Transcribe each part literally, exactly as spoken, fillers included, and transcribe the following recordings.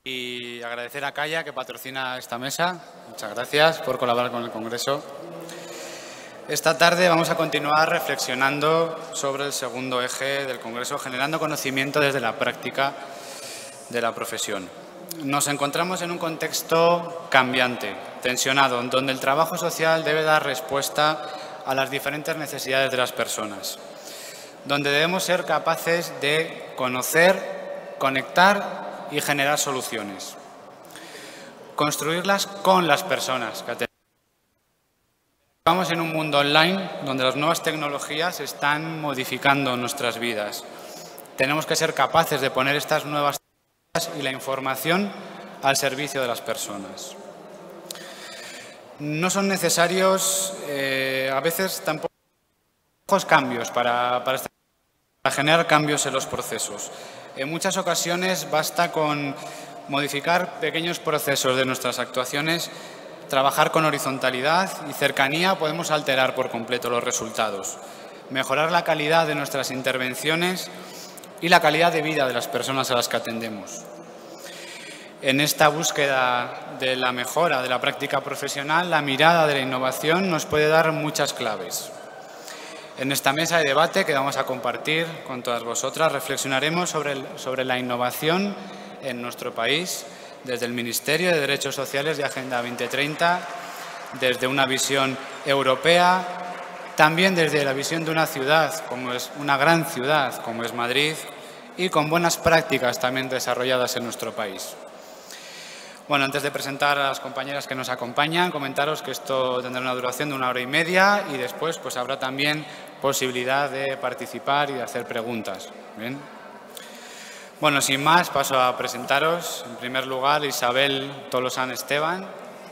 Y agradecer a Calla, que patrocina esta mesa. Muchas gracias por colaborar con el Congreso. Esta tarde vamos a continuar reflexionando sobre el segundo eje del Congreso, generando conocimiento desde la práctica de la profesión. Nos encontramos en un contexto cambiante, tensionado, donde el trabajo social debe dar respuesta a las diferentes necesidades de las personas, donde debemos ser capaces de conocer, conectar y generar soluciones. Construirlas con las personas que atendemos. Estamos en un mundo online donde las nuevas tecnologías están modificando nuestras vidas. Tenemos que ser capaces de poner estas nuevas tecnologías y la información al servicio de las personas. No son necesarios, eh, a veces tampoco, cambios para, para, para generar cambios en los procesos. En muchas ocasiones basta con modificar pequeños procesos de nuestras actuaciones, trabajar con horizontalidad y cercanía, podemos alterar por completo los resultados, mejorar la calidad de nuestras intervenciones y la calidad de vida de las personas a las que atendemos. En esta búsqueda de la mejora de la práctica profesional, la mirada de la innovación nos puede dar muchas claves. En esta mesa de debate que vamos a compartir con todas vosotras, reflexionaremos sobre, el, sobre la innovación en nuestro país, desde el Ministerio de Derechos Sociales de Agenda veinte treinta, desde una visión europea, también desde la visión de una ciudad, como es una gran ciudad, como es Madrid, y con buenas prácticas también desarrolladas en nuestro país. Bueno, antes de presentar a las compañeras que nos acompañan, comentaros que esto tendrá una duración de una hora y media y después pues, habrá también posibilidad de participar y de hacer preguntas. ¿Bien? Bueno, sin más, paso a presentaros. En primer lugar, Isabel Tolosán Esteban.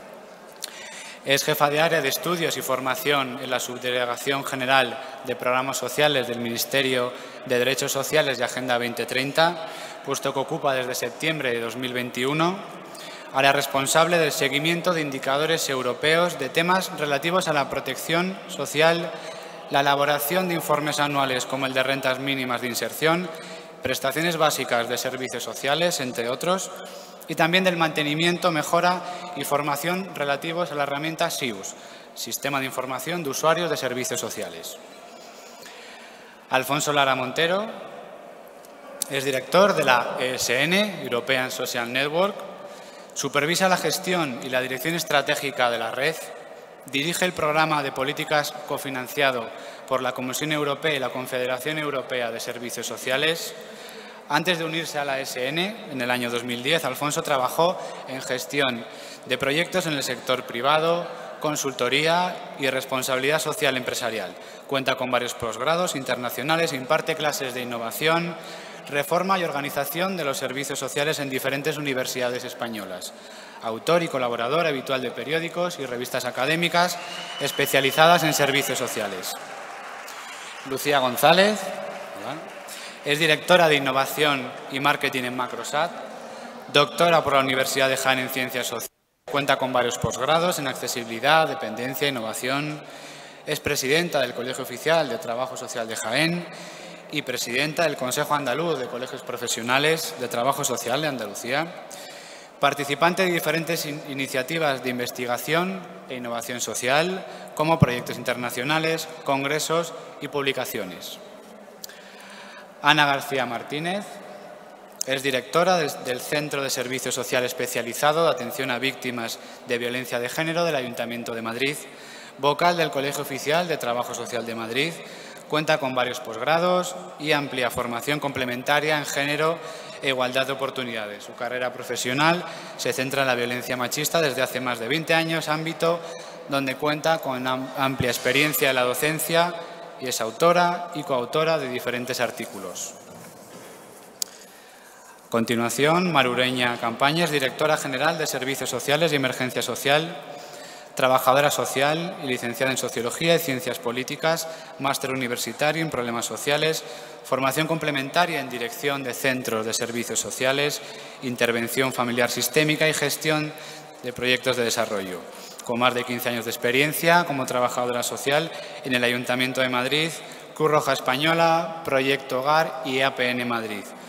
Es jefa de área de estudios y formación en la Subdelegación General de Programas Sociales del Ministerio de Derechos Sociales de Agenda veinte treinta, puesto que ocupa desde septiembre de dos mil veintiuno. Área responsable del seguimiento de indicadores europeos de temas relativos a la protección social, la elaboración de informes anuales como el de rentas mínimas de inserción, prestaciones básicas de servicios sociales, entre otros, y también del mantenimiento, mejora y formación relativos a la herramienta S I U S, Sistema de Información de Usuarios de Servicios Sociales. Alfonso Lara Montero es director de la E S N, European Social Network. Supervisa la gestión y la dirección estratégica de la red, dirige el programa de políticas cofinanciado por la Comisión Europea y la Confederación Europea de Servicios Sociales. Antes de unirse a la E S N, en el año dos mil diez, Alfonso trabajó en gestión de proyectos en el sector privado, consultoría y responsabilidad social empresarial. Cuenta con varios posgrados internacionales, imparte clases de innovación, reforma y organización de los servicios sociales en diferentes universidades españolas. Autor y colaborador habitual de periódicos y revistas académicas especializadas en servicios sociales. Lucía González. Hola. Es directora de Innovación y Marketing en Macrosat, doctora por la Universidad de Jaén en Ciencias Sociales. Cuenta con varios posgrados en accesibilidad, dependencia, innovación. Es presidenta del Colegio Oficial de Trabajo Social de Jaén y presidenta del Consejo Andaluz de Colegios Profesionales de Trabajo Social de Andalucía, participante de diferentes in iniciativas de investigación e innovación social, como proyectos internacionales, congresos y publicaciones. Ana García Martínez es directora del Centro de Servicio Social Especializado de Atención a Víctimas de Violencia de Género del Ayuntamiento de Madrid, vocal del Colegio Oficial de Trabajo Social de Madrid. Cuenta con varios posgrados y amplia formación complementaria en género e igualdad de oportunidades. Su carrera profesional se centra en la violencia machista desde hace más de veinte años, ámbito donde cuenta con amplia experiencia en la docencia y es autora y coautora de diferentes artículos. A continuación, Marureña Campañas, directora general de Servicios Sociales y Emergencia Social, trabajadora social y licenciada en Sociología y Ciencias Políticas, máster universitario en Problemas Sociales, formación complementaria en Dirección de Centros de Servicios Sociales, Intervención Familiar Sistémica y Gestión de Proyectos de Desarrollo, con más de quince años de experiencia como trabajadora social en el Ayuntamiento de Madrid, Cruz Roja Española, Proyecto Hogar y A P N Madrid.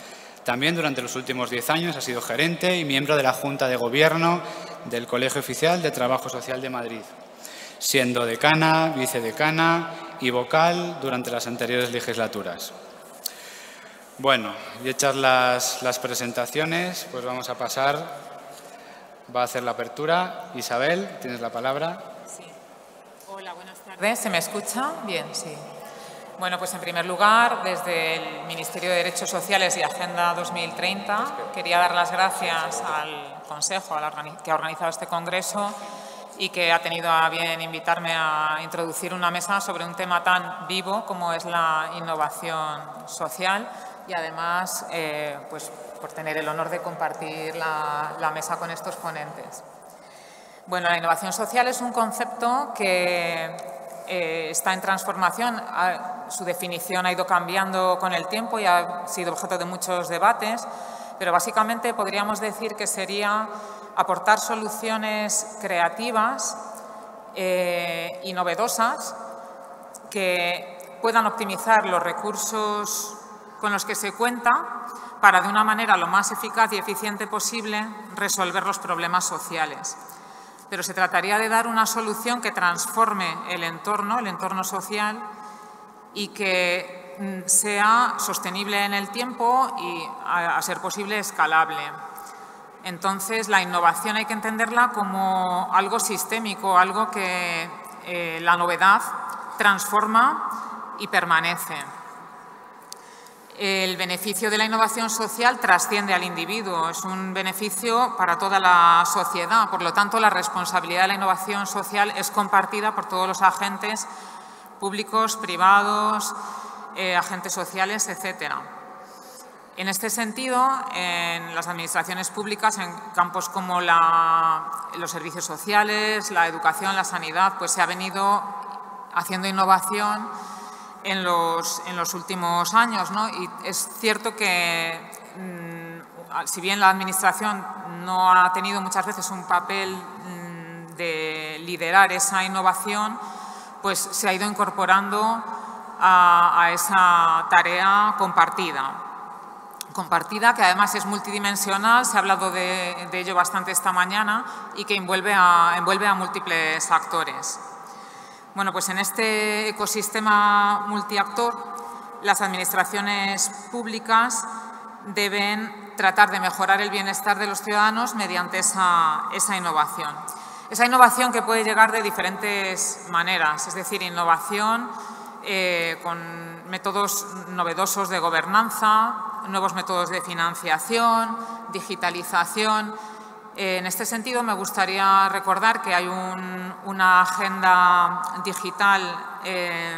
También durante los últimos diez años ha sido gerente y miembro de la Junta de Gobierno del Colegio Oficial de Trabajo Social de Madrid, siendo decana, vicedecana y vocal durante las anteriores legislaturas. Bueno, y hechas las, las presentaciones, pues vamos a pasar, va a hacer la apertura. Isabel, tienes la palabra. Sí. Hola, buenas tardes. ¿Se me escucha? Bien, sí. Bueno, pues en primer lugar, desde el Ministerio de Derechos Sociales y Agenda dos mil treinta, quería dar las gracias al Consejo a la que ha organizado este congreso y que ha tenido a bien invitarme a introducir una mesa sobre un tema tan vivo como es la innovación social y además eh, pues, por tener el honor de compartir la, la mesa con estos ponentes. Bueno, la innovación social es un concepto que eh, está en transformación. Su definición ha ido cambiando con el tiempo y ha sido objeto de muchos debates, pero básicamente podríamos decir que sería aportar soluciones creativas eh, y novedosas que puedan optimizar los recursos con los que se cuenta para, de una manera lo más eficaz y eficiente posible, resolver los problemas sociales. Pero se trataría de dar una solución que transforme el entorno, el entorno social, y que sea sostenible en el tiempo y, a, a ser posible, escalable. Entonces, la innovación hay que entenderla como algo sistémico, algo que eh, la novedad transforma y permanece. El beneficio de la innovación social trasciende al individuo, es un beneficio para toda la sociedad. Por lo tanto, la responsabilidad de la innovación social es compartida por todos los agentes públicos, privados, eh, agentes sociales, etcétera. En este sentido, en las administraciones públicas, en campos como la, los servicios sociales, la educación, la sanidad, pues se ha venido haciendo innovación en los, en los últimos años, ¿no? Y es cierto que, mmm, si bien la Administración no ha tenido muchas veces un papel mmm, de liderar esa innovación, pues se ha ido incorporando a, a esa tarea compartida. Compartida, que además es multidimensional, se ha hablado de, de ello bastante esta mañana, y que envuelve a, envuelve a múltiples actores. Bueno, pues en este ecosistema multiactor, las administraciones públicas deben tratar de mejorar el bienestar de los ciudadanos mediante esa, esa innovación. Esa innovación que puede llegar de diferentes maneras, es decir, innovación eh, con métodos novedosos de gobernanza, nuevos métodos de financiación, digitalización. En este sentido, me gustaría recordar que hay un, una agenda digital, eh,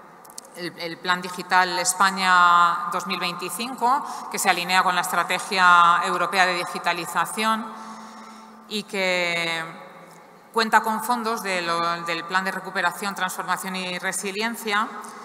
el, el Plan Digital España dos mil veinticinco, que se alinea con la Estrategia Europea de Digitalización y que cuenta con fondos de lo, del Plan de Recuperación, Transformación y Resiliencia.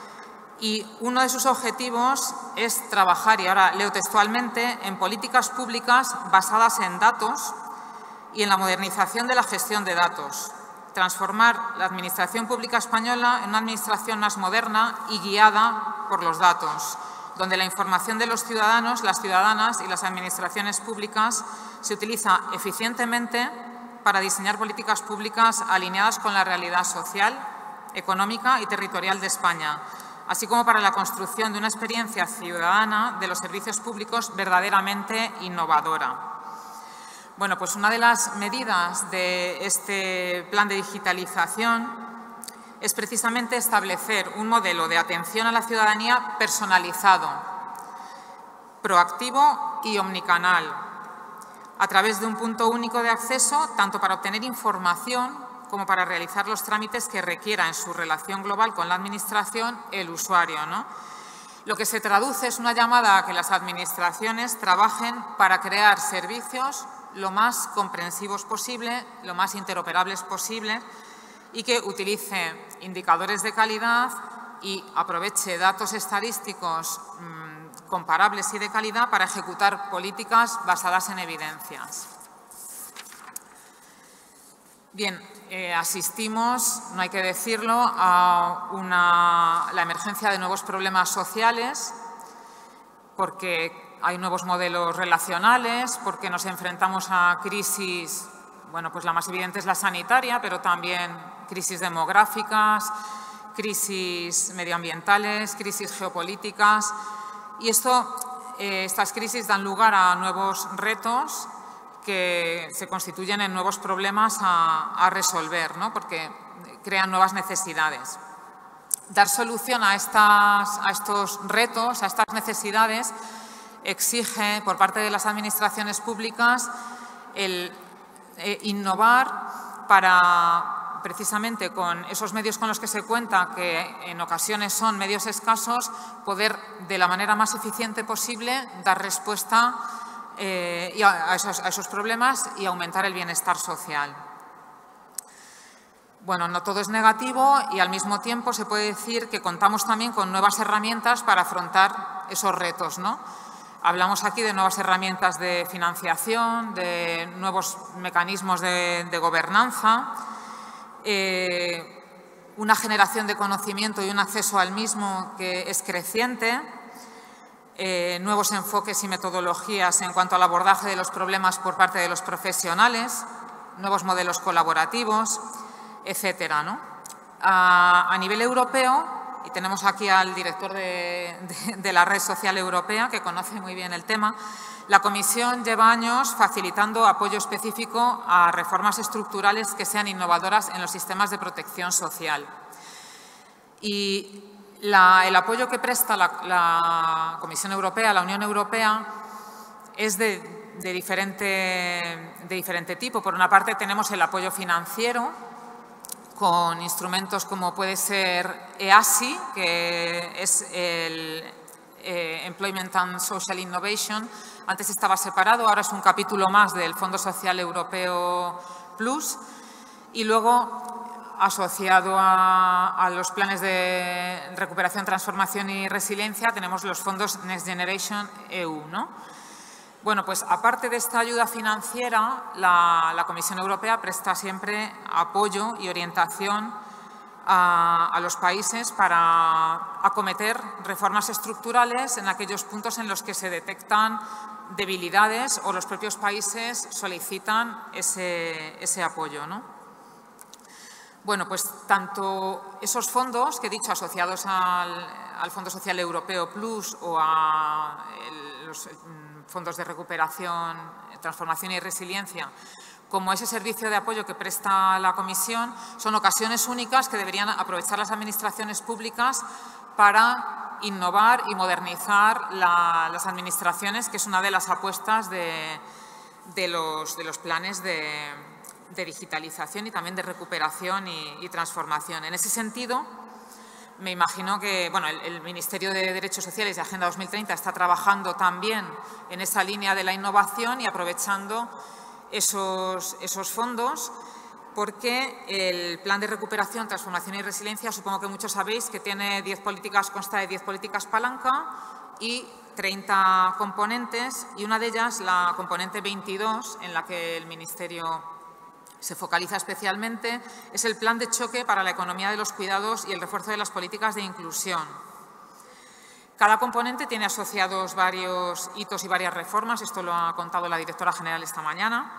Y uno de sus objetivos es trabajar, y ahora leo textualmente, en políticas públicas basadas en datos y en la modernización de la gestión de datos, transformar la Administración Pública Española en una administración más moderna y guiada por los datos, donde la información de los ciudadanos, las ciudadanas y las administraciones públicas se utiliza eficientemente para diseñar políticas públicas alineadas con la realidad social, económica y territorial de España, así como para la construcción de una experiencia ciudadana de los servicios públicos verdaderamente innovadora. Bueno, pues una de las medidas de este plan de digitalización es precisamente establecer un modelo de atención a la ciudadanía personalizado, proactivo y omnicanal, a través de un punto único de acceso, tanto para obtener información como para realizar los trámites que requiera en su relación global con la Administración el usuario, ¿no? Lo que se traduce es una llamada a que las administraciones trabajen para crear servicios lo más comprensivos posible, lo más interoperables posible, y que utilice indicadores de calidad y aproveche datos estadísticos mmm, comparables y de calidad para ejecutar políticas basadas en evidencias. Bien, eh, asistimos, no hay que decirlo, a una, la emergencia de nuevos problemas sociales, porque hay nuevos modelos relacionales, porque nos enfrentamos a crisis, bueno, pues la más evidente es la sanitaria, pero también crisis demográficas, crisis medioambientales, crisis geopolíticas. Y esto, eh, estas crisis dan lugar a nuevos retos que se constituyen en nuevos problemas a, a resolver, ¿no? Porque crean nuevas necesidades. Dar solución a, estas, a estos retos, a estas necesidades, exige por parte de las administraciones públicas el eh, innovar para, precisamente con esos medios con los que se cuenta, que en ocasiones son medios escasos, poder de la manera más eficiente posible dar respuesta eh, a, esos, a esos problemas y aumentar el bienestar social. Bueno, no todo es negativo y al mismo tiempo se puede decir que contamos también con nuevas herramientas para afrontar esos retos, ¿no? Hablamos aquí de nuevas herramientas de financiación, de nuevos mecanismos de, de gobernanza, eh, una generación de conocimiento y un acceso al mismo que es creciente, eh, nuevos enfoques y metodologías en cuanto al abordaje de los problemas por parte de los profesionales, nuevos modelos colaborativos, etcétera, ¿no? A, a nivel europeo, y tenemos aquí al director de, de, de la Red Social Europea, que conoce muy bien el tema, la Comisión lleva años facilitando apoyo específico a reformas estructurales que sean innovadoras en los sistemas de protección social. Y la, el apoyo que presta la, la Comisión Europea, la Unión Europea, es de, de, diferente, de diferente tipo. Por una parte, tenemos el apoyo financiero, con instrumentos como puede ser E A S I, que es el eh, Employment and Social Innovation. Antes estaba separado, ahora es un capítulo más del Fondo Social Europeo Plus. Y luego, asociado a, a los planes de recuperación, transformación y resiliencia, tenemos los fondos Next Generation E U, ¿no? Bueno, pues aparte de esta ayuda financiera, la, la Comisión Europea presta siempre apoyo y orientación a, a los países para acometer reformas estructurales en aquellos puntos en los que se detectan debilidades o los propios países solicitan ese, ese apoyo, ¿no? Bueno, pues tanto esos fondos que he dicho asociados al, al Fondo Social Europeo Plus o a el, los fondos de recuperación, transformación y resiliencia, como ese servicio de apoyo que presta la Comisión, son ocasiones únicas que deberían aprovechar las administraciones públicas para innovar y modernizar la, las administraciones, que es una de las apuestas de, de, los, de los planes de, de digitalización y también de recuperación y, y transformación. En ese sentido, me imagino que bueno, el, el Ministerio de Derechos Sociales y Agenda dos mil treinta está trabajando también en esa línea de la innovación y aprovechando esos, esos fondos, porque el Plan de Recuperación, Transformación y Resiliencia, supongo que muchos sabéis que tiene diez políticas, consta de diez políticas palanca y treinta componentes, y una de ellas, la componente veintidós, en la que el Ministerio se focaliza especialmente, es el plan de choque para la economía de los cuidados y el refuerzo de las políticas de inclusión. Cada componente tiene asociados varios hitos y varias reformas, esto lo ha contado la directora general esta mañana,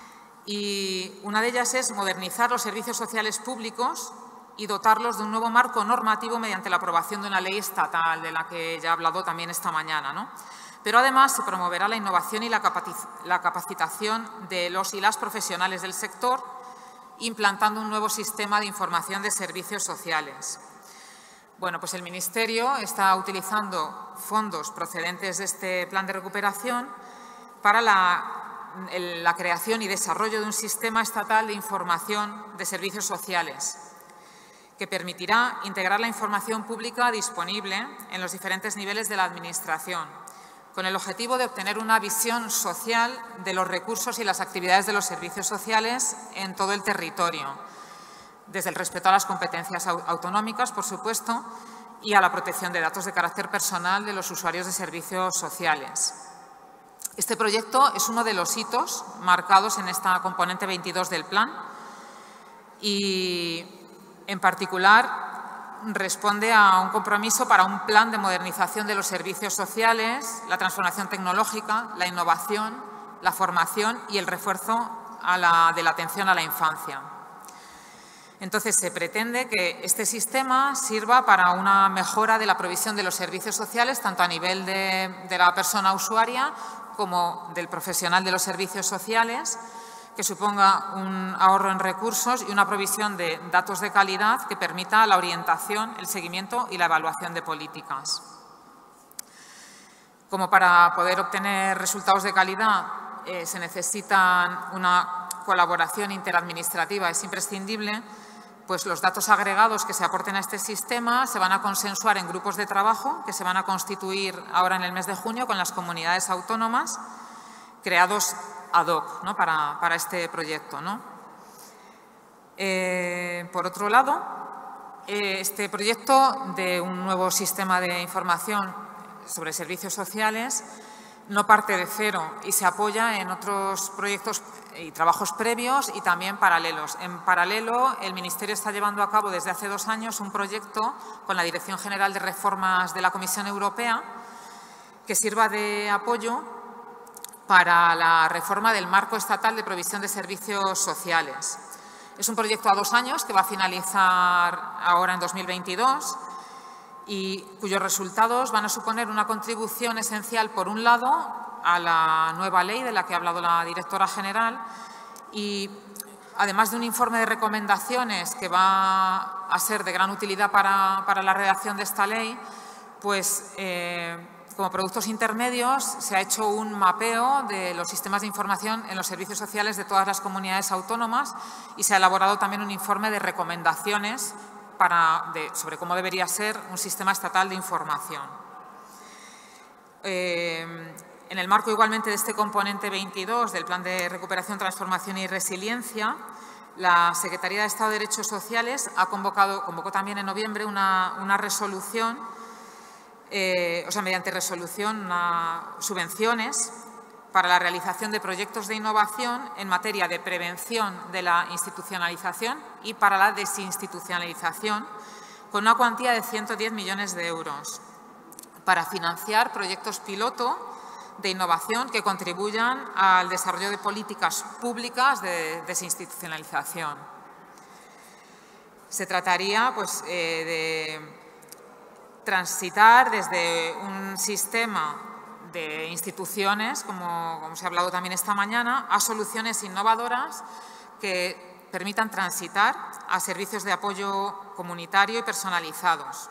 y una de ellas es modernizar los servicios sociales públicos y dotarlos de un nuevo marco normativo mediante la aprobación de una ley estatal, de la que ya he hablado también esta mañana, ¿no? Pero además se promoverá la innovación y la capacitación de los y las profesionales del sector, implantando un nuevo sistema de información de servicios sociales. Bueno, pues el Ministerio está utilizando fondos procedentes de este plan de recuperación para la, la creación y desarrollo de un sistema estatal de información de servicios sociales, que permitirá integrar la información pública disponible en los diferentes niveles de la Administración, con el objetivo de obtener una visión social de los recursos y las actividades de los servicios sociales en todo el territorio, desde el respeto a las competencias autonómicas, por supuesto, y a la protección de datos de carácter personal de los usuarios de servicios sociales. Este proyecto es uno de los hitos marcados en esta componente veintidós del plan y, en particular, responde a un compromiso para un plan de modernización de los servicios sociales, la transformación tecnológica, la innovación, la formación y el refuerzo a la, de la atención a la infancia. Entonces, se pretende que este sistema sirva para una mejora de la provisión de los servicios sociales, tanto a nivel de, de la persona usuaria como del profesional de los servicios sociales, que suponga un ahorro en recursos y una provisión de datos de calidad que permita la orientación, el seguimiento y la evaluación de políticas. Como para poder obtener resultados de calidad eh, se necesita una colaboración interadministrativa, es imprescindible, pues los datos agregados que se aporten a este sistema se van a consensuar en grupos de trabajo que se van a constituir ahora en el mes de junio con las comunidades autónomas creados ad hoc, ¿no? para, para este proyecto, ¿no? Eh, por otro lado, eh, este proyecto de un nuevo sistema de información sobre servicios sociales no parte de cero y se apoya en otros proyectos y trabajos previos y también paralelos. En paralelo, el Ministerio está llevando a cabo desde hace dos años un proyecto con la Dirección General de Reformas de la Comisión Europea que sirva de apoyo para la reforma del marco estatal de provisión de servicios sociales. Es un proyecto a dos años que va a finalizar ahora en dos mil veintidós y cuyos resultados van a suponer una contribución esencial, por un lado, a la nueva ley de la que ha hablado la directora general y, además de un informe de recomendaciones que va a ser de gran utilidad para, para la redacción de esta ley, pues eh, como productos intermedios se ha hecho un mapeo de los sistemas de información en los servicios sociales de todas las comunidades autónomas y se ha elaborado también un informe de recomendaciones para, de, sobre cómo debería ser un sistema estatal de información. Eh, en el marco igualmente de este componente veintidós del Plan de Recuperación, Transformación y Resiliencia, la Secretaría de Estado de Derechos Sociales ha convocado, convocó también en noviembre una, una resolución Eh, o sea, mediante resolución, una, subvenciones para la realización de proyectos de innovación en materia de prevención de la institucionalización y para la desinstitucionalización, con una cuantía de ciento diez millones de euros, para financiar proyectos piloto de innovación que contribuyan al desarrollo de políticas públicas de desinstitucionalización. Se trataría, pues, eh, de transitar desde un sistema de instituciones, como, como se ha hablado también esta mañana, a soluciones innovadoras que permitan transitar a servicios de apoyo comunitario y personalizados.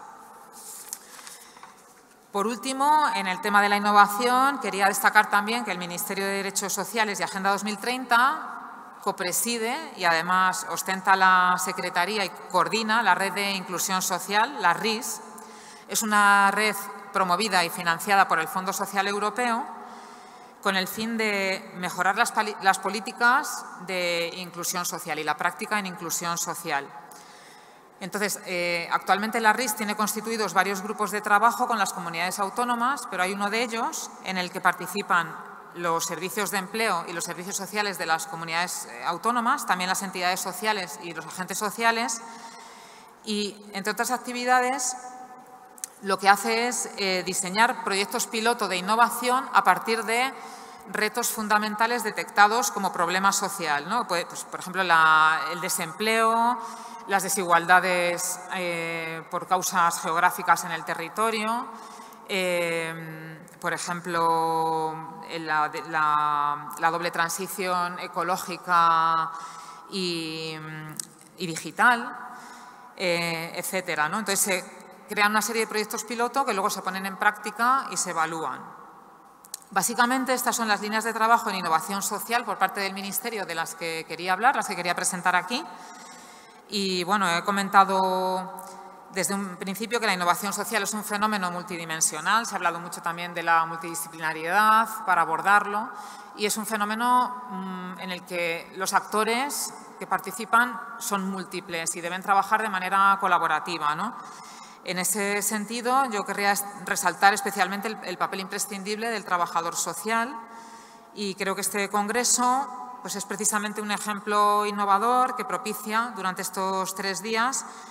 Por último, en el tema de la innovación, quería destacar también que el Ministerio de Derechos Sociales y Agenda dos mil treinta copreside y además ostenta la secretaría y coordina la Red de Inclusión Social, la R I S. Es una red promovida y financiada por el Fondo Social Europeo con el fin de mejorar las, las políticas de inclusión social y la práctica en inclusión social. Entonces, eh, actualmente la R I S tiene constituidos varios grupos de trabajo con las comunidades autónomas, pero hay uno de ellos en el que participan los servicios de empleo y los servicios sociales de las comunidades autónomas, también las entidades sociales y los agentes sociales, y, entre otras actividades, lo que hace es eh, diseñar proyectos piloto de innovación a partir de retos fundamentales detectados como problema social, ¿no? Pues, pues, por ejemplo, la, el desempleo, las desigualdades eh, por causas geográficas en el territorio, eh, por ejemplo, la, la, la doble transición ecológica y, y digital, eh, etcétera, ¿no? Entonces, se crean una serie de proyectos piloto que luego se ponen en práctica y se evalúan. Básicamente, estas son las líneas de trabajo en innovación social por parte del Ministerio de las que quería hablar, las que quería presentar aquí. Y, bueno, he comentado desde un principio que la innovación social es un fenómeno multidimensional. Se ha hablado mucho también de la multidisciplinariedad para abordarlo y es un fenómeno mmm, en el que los actores que participan son múltiples y deben trabajar de manera colaborativa, ¿no? En ese sentido, yo querría resaltar especialmente el, el papel imprescindible del trabajador social y creo que este congreso pues, es precisamente un ejemplo innovador que propicia durante estos tres días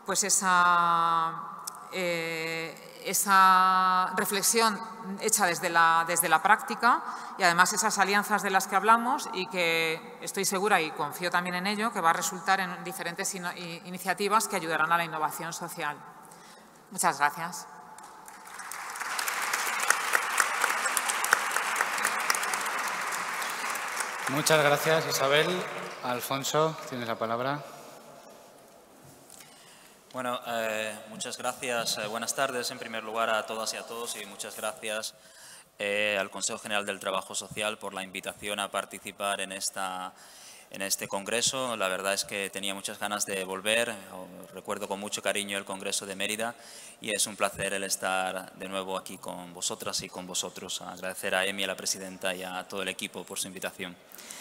pues esa, eh, esa reflexión hecha desde la, desde la práctica y además esas alianzas de las que hablamos y que estoy segura y confío también en ello, que va a resultar en diferentes in- iniciativas que ayudarán a la innovación social. Muchas gracias. Muchas gracias, Isabel. Alfonso, tienes la palabra. Bueno, eh, muchas gracias. Eh, buenas tardes, en primer lugar, a todas y a todos, y muchas gracias eh, al Consejo General del Trabajo Social por la invitación a participar en, esta, en este congreso. La verdad es que tenía muchas ganas de volver. Recuerdo con mucho cariño el Congreso de Mérida y es un placer el estar de nuevo aquí con vosotras y con vosotros. Agradecer a Emi, a la presidenta, y a todo el equipo por su invitación.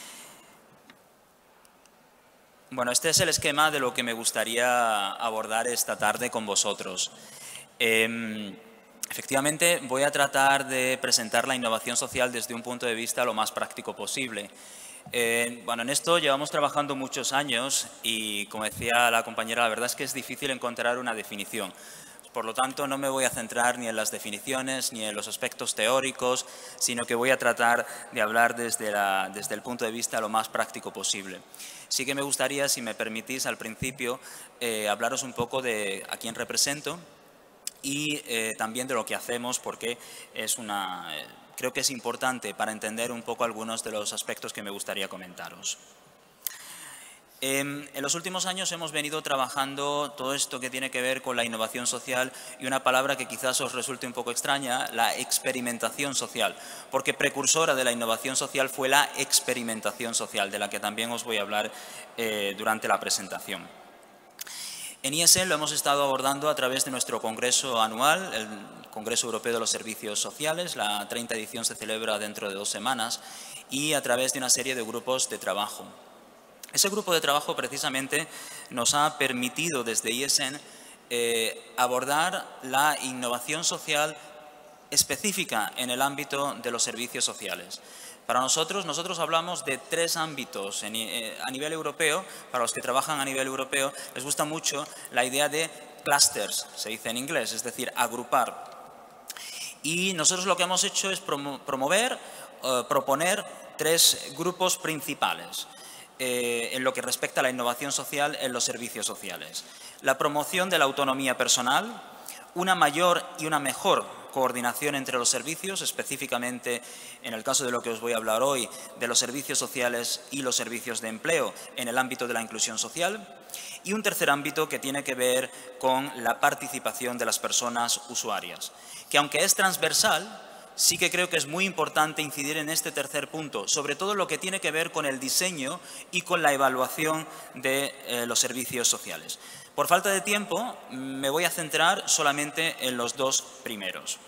Bueno, este es el esquema de lo que me gustaría abordar esta tarde con vosotros. Eh, efectivamente, voy a tratar de presentar la innovación social desde un punto de vista lo más práctico posible. Eh, bueno, en esto llevamos trabajando muchos años y, como decía la compañera, la verdad es que es difícil encontrar una definición. Por lo tanto, no me voy a centrar ni en las definiciones ni en los aspectos teóricos, sino que voy a tratar de hablar desde, la, desde el punto de vista lo más práctico posible. Sí que me gustaría, si me permitís, al principio, eh, hablaros un poco de a quién represento y eh, también de lo que hacemos, porque es una, eh, creo que es importante para entender un poco algunos de los aspectos que me gustaría comentaros. Eh, en los últimos años hemos venido trabajando todo esto que tiene que ver con la innovación social y una palabra que quizás os resulte un poco extraña, la experimentación social, porque precursora de la innovación social fue la experimentación social, de la que también os voy a hablar eh, durante la presentación. En I S E lo hemos estado abordando a través de nuestro congreso anual, el Congreso Europeo de los Servicios Sociales. La treinta edición se celebra dentro de dos semanas y a través de una serie de grupos de trabajo. Ese grupo de trabajo precisamente nos ha permitido desde I S E N eh, abordar la innovación social específica en el ámbito de los servicios sociales. Para nosotros, nosotros hablamos de tres ámbitos en, eh, a nivel europeo. Para los que trabajan a nivel europeo les gusta mucho la idea de clusters, se dice en inglés, es decir, agrupar. Y nosotros lo que hemos hecho es promo promover, eh, proponer tres grupos principales eh, en lo que respecta a la innovación social en los servicios sociales. La promoción de la autonomía personal, una mayor y una mejor coordinación entre los servicios, específicamente en el caso de lo que os voy a hablar hoy, de los servicios sociales y los servicios de empleo en el ámbito de la inclusión social, y un tercer ámbito que tiene que ver con la participación de las personas usuarias, que aunque es transversal, sí que creo que es muy importante incidir en este tercer punto, sobre todo lo que tiene que ver con el diseño y con la evaluación de eh, los servicios sociales. Por falta de tiempo, me voy a centrar solamente en los dos primeros.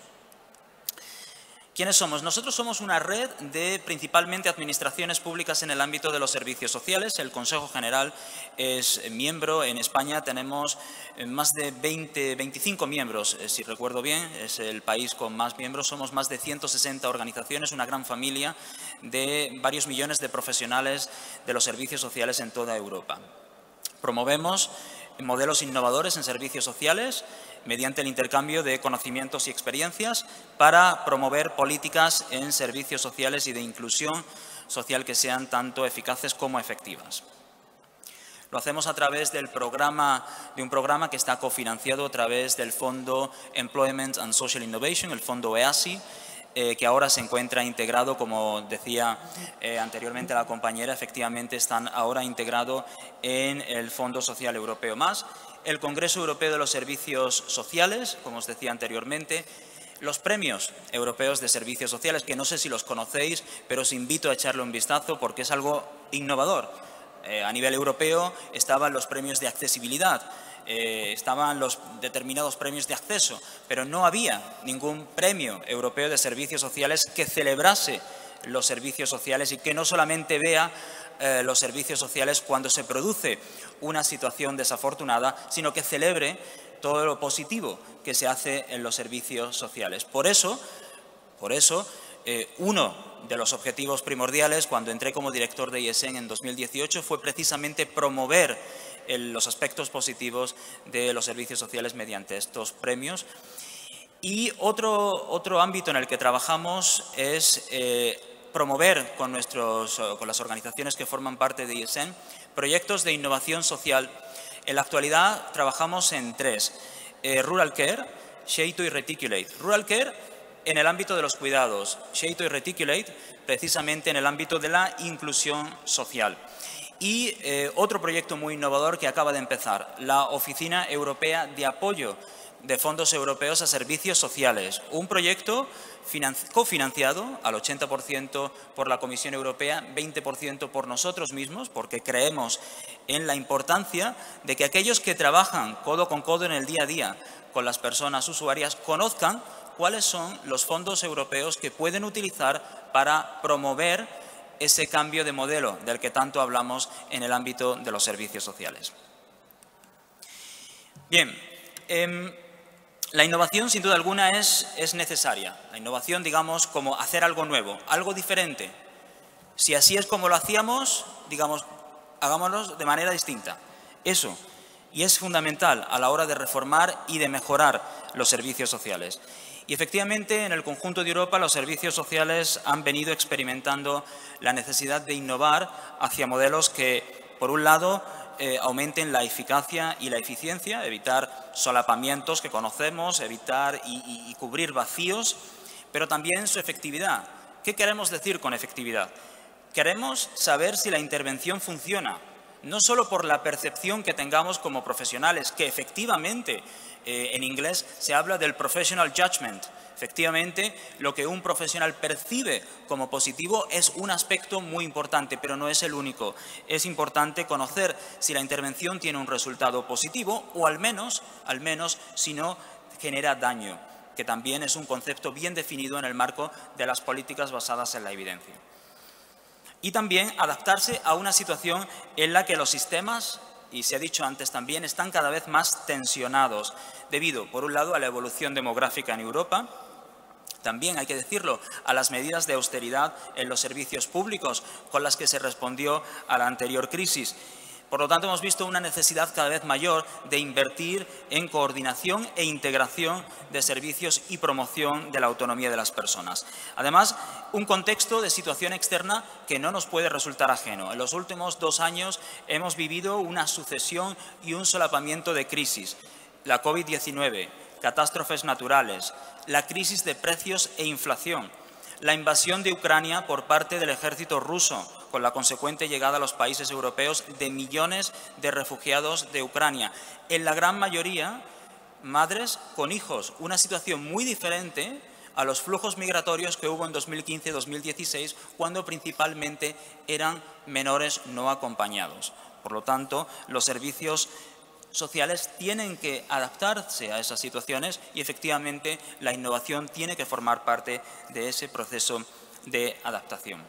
¿Quiénes somos? Nosotros somos una red de principalmente administraciones públicas en el ámbito de los servicios sociales. El Consejo General es miembro. En España tenemos más de veinte, veinticinco miembros, si recuerdo bien. Es el país con más miembros. Somos más de ciento sesenta organizaciones, una gran familia de varios millones de profesionales de los servicios sociales en toda Europa. Promovemos modelos innovadores en servicios sociales mediante el intercambio de conocimientos y experiencias para promover políticas en servicios sociales y de inclusión social que sean tanto eficaces como efectivas. Lo hacemos a través del programa, de un programa que está cofinanciado a través del Fondo Employment and Social Innovation, el Fondo E A S I, Eh, que ahora se encuentra integrado, como decía eh, anteriormente la compañera, efectivamente están ahora integrados en el Fondo Social Europeo Más, el Congreso Europeo de los Servicios Sociales, como os decía anteriormente, los premios europeos de servicios sociales, que no sé si los conocéis, pero os invito a echarle un vistazo porque es algo innovador. Eh, a nivel europeo estaban los premios de accesibilidad, Eh, estaban los determinados premios de acceso, pero no había ningún premio europeo de servicios sociales que celebrase los servicios sociales y que no solamente vea eh, los servicios sociales cuando se produce una situación desafortunada, sino que celebre todo lo positivo que se hace en los servicios sociales. Por eso, por eso eh, uno de los objetivos primordiales cuando entré como director de I S E N en dos mil dieciocho fue precisamente promover el, los aspectos positivos de los servicios sociales mediante estos premios. Y otro, otro ámbito en el que trabajamos es eh, promover con, nuestros, con las organizaciones que forman parte de I S E N proyectos de innovación social. En la actualidad trabajamos en tres, eh, Rural Care, Xeito y Reticulate. Rural Care en el ámbito de los cuidados, Xeito y Reticulate precisamente en el ámbito de la inclusión social. Y eh, otro proyecto muy innovador que acaba de empezar, la Oficina Europea de Apoyo de Fondos Europeos a Servicios Sociales, un proyecto cofinanciado al ochenta por ciento por la Comisión Europea, veinte por ciento por nosotros mismos, porque creemos en la importancia de que aquellos que trabajan codo con codo en el día a día con las personas usuarias conozcan cuáles son los fondos europeos que pueden utilizar para promover ese cambio de modelo del que tanto hablamos en el ámbito de los servicios sociales. Bien, eh, la innovación, sin duda alguna, es, es necesaria. La innovación, digamos, como hacer algo nuevo, algo diferente. Si así es como lo hacíamos, digamos, hagámoslo de manera distinta. Eso. Y es fundamental a la hora de reformar y de mejorar los servicios sociales. Y efectivamente, en el conjunto de Europa, los servicios sociales han venido experimentando la necesidad de innovar hacia modelos que, por un lado, Eh, aumenten la eficacia y la eficiencia, evitar solapamientos que conocemos, evitar y, y, y cubrir vacíos, pero también su efectividad. ¿Qué queremos decir con efectividad? Queremos saber si la intervención funciona, no solo por la percepción que tengamos como profesionales, que efectivamente eh, en inglés se habla del professional judgment. Efectivamente, lo que un profesional percibe como positivo es un aspecto muy importante, pero no es el único. Es importante conocer si la intervención tiene un resultado positivo o al menos, al menos si no genera daño, que también es un concepto bien definido en el marco de las políticas basadas en la evidencia. Y también adaptarse a una situación en la que los sistemas, y se ha dicho antes también, están cada vez más tensionados debido, por un lado, a la evolución demográfica en Europa. También, hay que decirlo, a las medidas de austeridad en los servicios públicos con las que se respondió a la anterior crisis. Por lo tanto, hemos visto una necesidad cada vez mayor de invertir en coordinación e integración de servicios y promoción de la autonomía de las personas. Además, un contexto de situación externa que no nos puede resultar ajeno. En los últimos dos años hemos vivido una sucesión y un solapamiento de crisis. La COVID diecinueve, catástrofes naturales, la crisis de precios e inflación, la invasión de Ucrania por parte del ejército ruso, con la consecuente llegada a los países europeos de millones de refugiados de Ucrania, en la gran mayoría madres con hijos, una situación muy diferente a los flujos migratorios que hubo en dos mil quince dos mil dieciséis, cuando principalmente eran menores no acompañados. Por lo tanto, los servicios sociales tienen que adaptarse a esas situaciones y, efectivamente, la innovación tiene que formar parte de ese proceso de adaptación.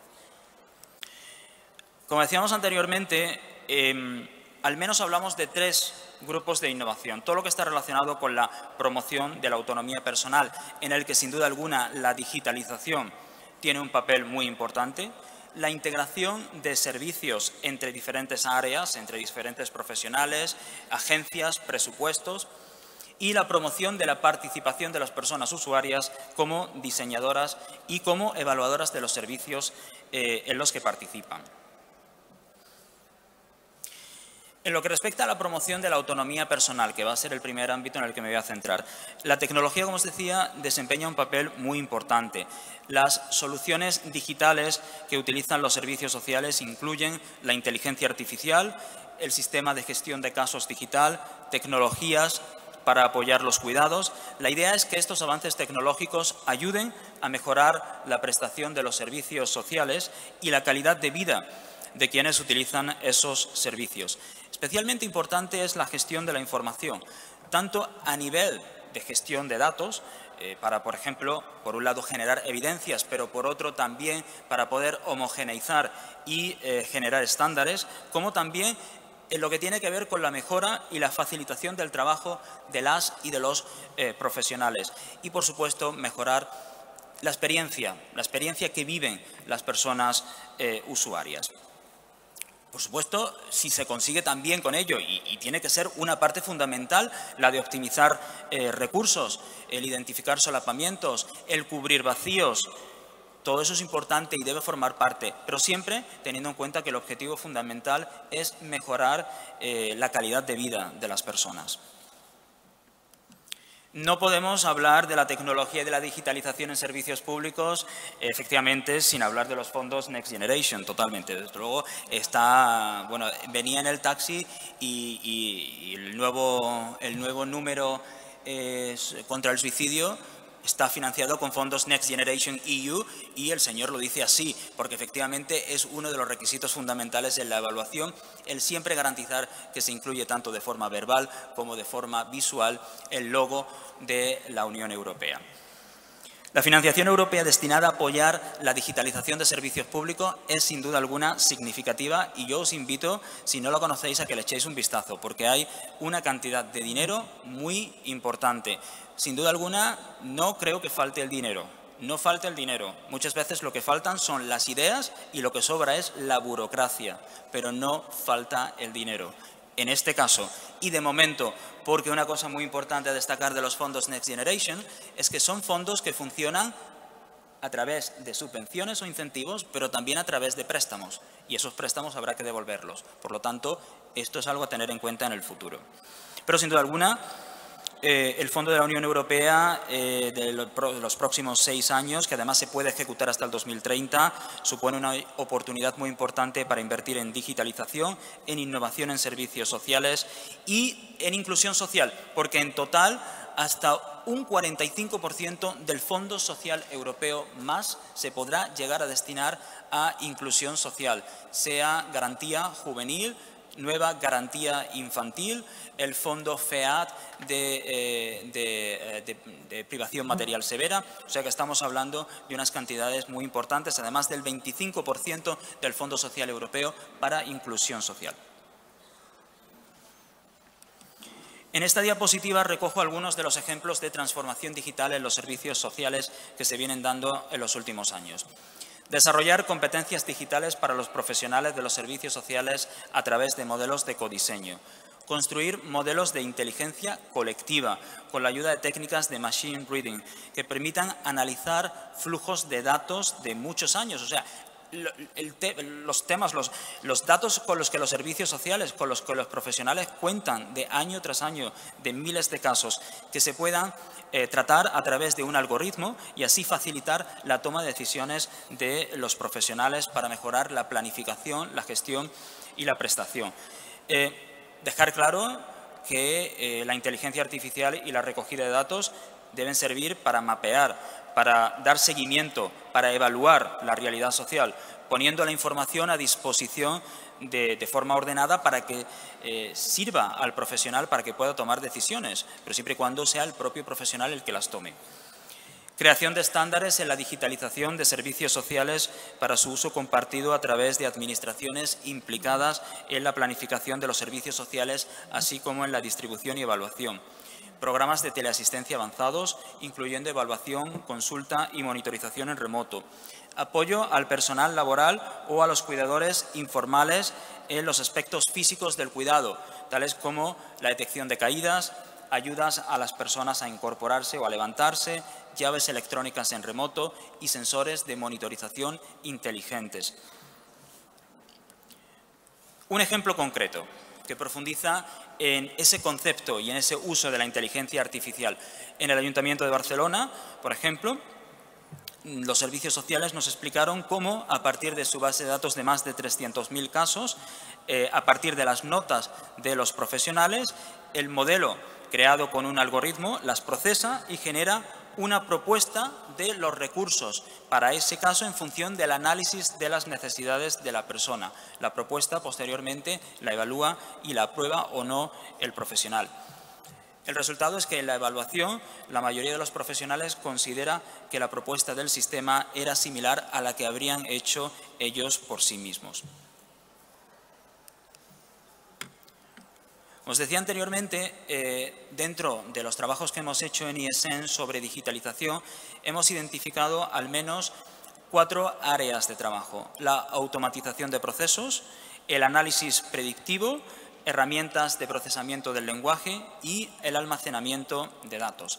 Como decíamos anteriormente, eh, al menos hablamos de tres grupos de innovación. Todo lo que está relacionado con la promoción de la autonomía personal, en el que, sin duda alguna, la digitalización tiene un papel muy importante. La integración de servicios entre diferentes áreas, entre diferentes profesionales, agencias, presupuestos, y la promoción de la participación de las personas usuarias como diseñadoras y como evaluadoras de los servicios eh, en los que participan. En lo que respecta a la promoción de la autonomía personal, que va a ser el primer ámbito en el que me voy a centrar, la tecnología, como os decía, desempeña un papel muy importante. Las soluciones digitales que utilizan los servicios sociales incluyen la inteligencia artificial, el sistema de gestión de casos digital, tecnologías para apoyar los cuidados. La idea es que estos avances tecnológicos ayuden a mejorar la prestación de los servicios sociales y la calidad de vida de quienes utilizan esos servicios. Especialmente importante es la gestión de la información, tanto a nivel de gestión de datos, eh, para, por ejemplo, por un lado generar evidencias, pero por otro también para poder homogeneizar y eh, generar estándares, como también en lo que tiene que ver con la mejora y la facilitación del trabajo de las y de los eh, profesionales. Y, por supuesto, mejorar la experiencia, la experiencia que viven las personas eh, usuarias. Por supuesto, si se consigue también con ello, y, y tiene que ser una parte fundamental la de optimizar eh, recursos, el identificar solapamientos, el cubrir vacíos, todo eso es importante y debe formar parte, pero siempre teniendo en cuenta que el objetivo fundamental es mejorar eh, la calidad de vida de las personas. No podemos hablar de la tecnología y de la digitalización en servicios públicos, efectivamente, sin hablar de los fondos Next Generation, totalmente. Desde luego, está, bueno, venía en el taxi y, y, y el, nuevo, el nuevo número eh, contra el suicidio está financiado con fondos Next Generation E U y el señor lo dice así, porque efectivamente es uno de los requisitos fundamentales en la evaluación, el siempre garantizar que se incluye tanto de forma verbal como de forma visual el logo de la Unión Europea. La financiación europea destinada a apoyar la digitalización de servicios públicos es sin duda alguna significativa y yo os invito, si no lo conocéis, a que le echéis un vistazo, porque hay una cantidad de dinero muy importante. Sin duda alguna, no creo que falte el dinero, no falta el dinero. Muchas veces lo que faltan son las ideas y lo que sobra es la burocracia, pero no falta el dinero. En este caso, y de momento, porque una cosa muy importante a destacar de los fondos Next Generation es que son fondos que funcionan a través de subvenciones o incentivos, pero también a través de préstamos, y esos préstamos habrá que devolverlos. Por lo tanto, esto es algo a tener en cuenta en el futuro. Pero sin duda alguna, Eh, el Fondo de la Unión Europea eh, de los próximos seis años, que además se puede ejecutar hasta el dos mil treinta, supone una oportunidad muy importante para invertir en digitalización, en innovación en servicios sociales y en inclusión social, porque en total hasta un cuarenta y cinco por ciento del Fondo Social Europeo más se podrá llegar a destinar a inclusión social, sea garantía juvenil, nueva garantía infantil, el fondo FEAD de, eh, de, de, de privación material severa, o sea que estamos hablando de unas cantidades muy importantes, además del veinticinco por ciento del Fondo Social Europeo para inclusión social. En esta diapositiva recojo algunos de los ejemplos de transformación digital en los servicios sociales que se vienen dando en los últimos años. Desarrollar competencias digitales para los profesionales de los servicios sociales a través de modelos de codiseño. Construir modelos de inteligencia colectiva con la ayuda de técnicas de machine reading que permitan analizar flujos de datos de muchos años. O sea, el te, los temas, los, los datos con los que los servicios sociales, con los que los profesionales cuentan de año tras año, de miles de casos, que se puedan eh, tratar a través de un algoritmo y así facilitar la toma de decisiones de los profesionales para mejorar la planificación, la gestión y la prestación. Eh, dejar claro que eh, la inteligencia artificial y la recogida de datos deben servir para mapear, para dar seguimiento, para evaluar la realidad social, poniendo la información a disposición de, de forma ordenada para que eh, sirva al profesional para que pueda tomar decisiones, pero siempre y cuando sea el propio profesional el que las tome. Creación de estándares en la digitalización de servicios sociales para su uso compartido a través de administraciones implicadas en la planificación de los servicios sociales, así como en la distribución y evaluación. Programas de teleasistencia avanzados, incluyendo evaluación, consulta y monitorización en remoto. Apoyo al personal laboral o a los cuidadores informales en los aspectos físicos del cuidado, tales como la detección de caídas, ayudas a las personas a incorporarse o a levantarse, llaves electrónicas en remoto y sensores de monitorización inteligentes. Un ejemplo concreto que profundiza en ese concepto y en ese uso de la inteligencia artificial. En el Ayuntamiento de Barcelona, por ejemplo, los servicios sociales nos explicaron cómo, a partir de su base de datos de más de trescientos mil casos, eh, a partir de las notas de los profesionales, el modelo creado con un algoritmo las procesa y genera una propuesta de los recursos para ese caso en función del análisis de las necesidades de la persona. La propuesta posteriormente la evalúa y la aprueba o no el profesional. El resultado es que en la evaluación la mayoría de los profesionales considera que la propuesta del sistema era similar a la que habrían hecho ellos por sí mismos. Os decía anteriormente, eh, dentro de los trabajos que hemos hecho en I E S E N sobre digitalización, hemos identificado al menos cuatro áreas de trabajo. La automatización de procesos, el análisis predictivo, herramientas de procesamiento del lenguaje y el almacenamiento de datos.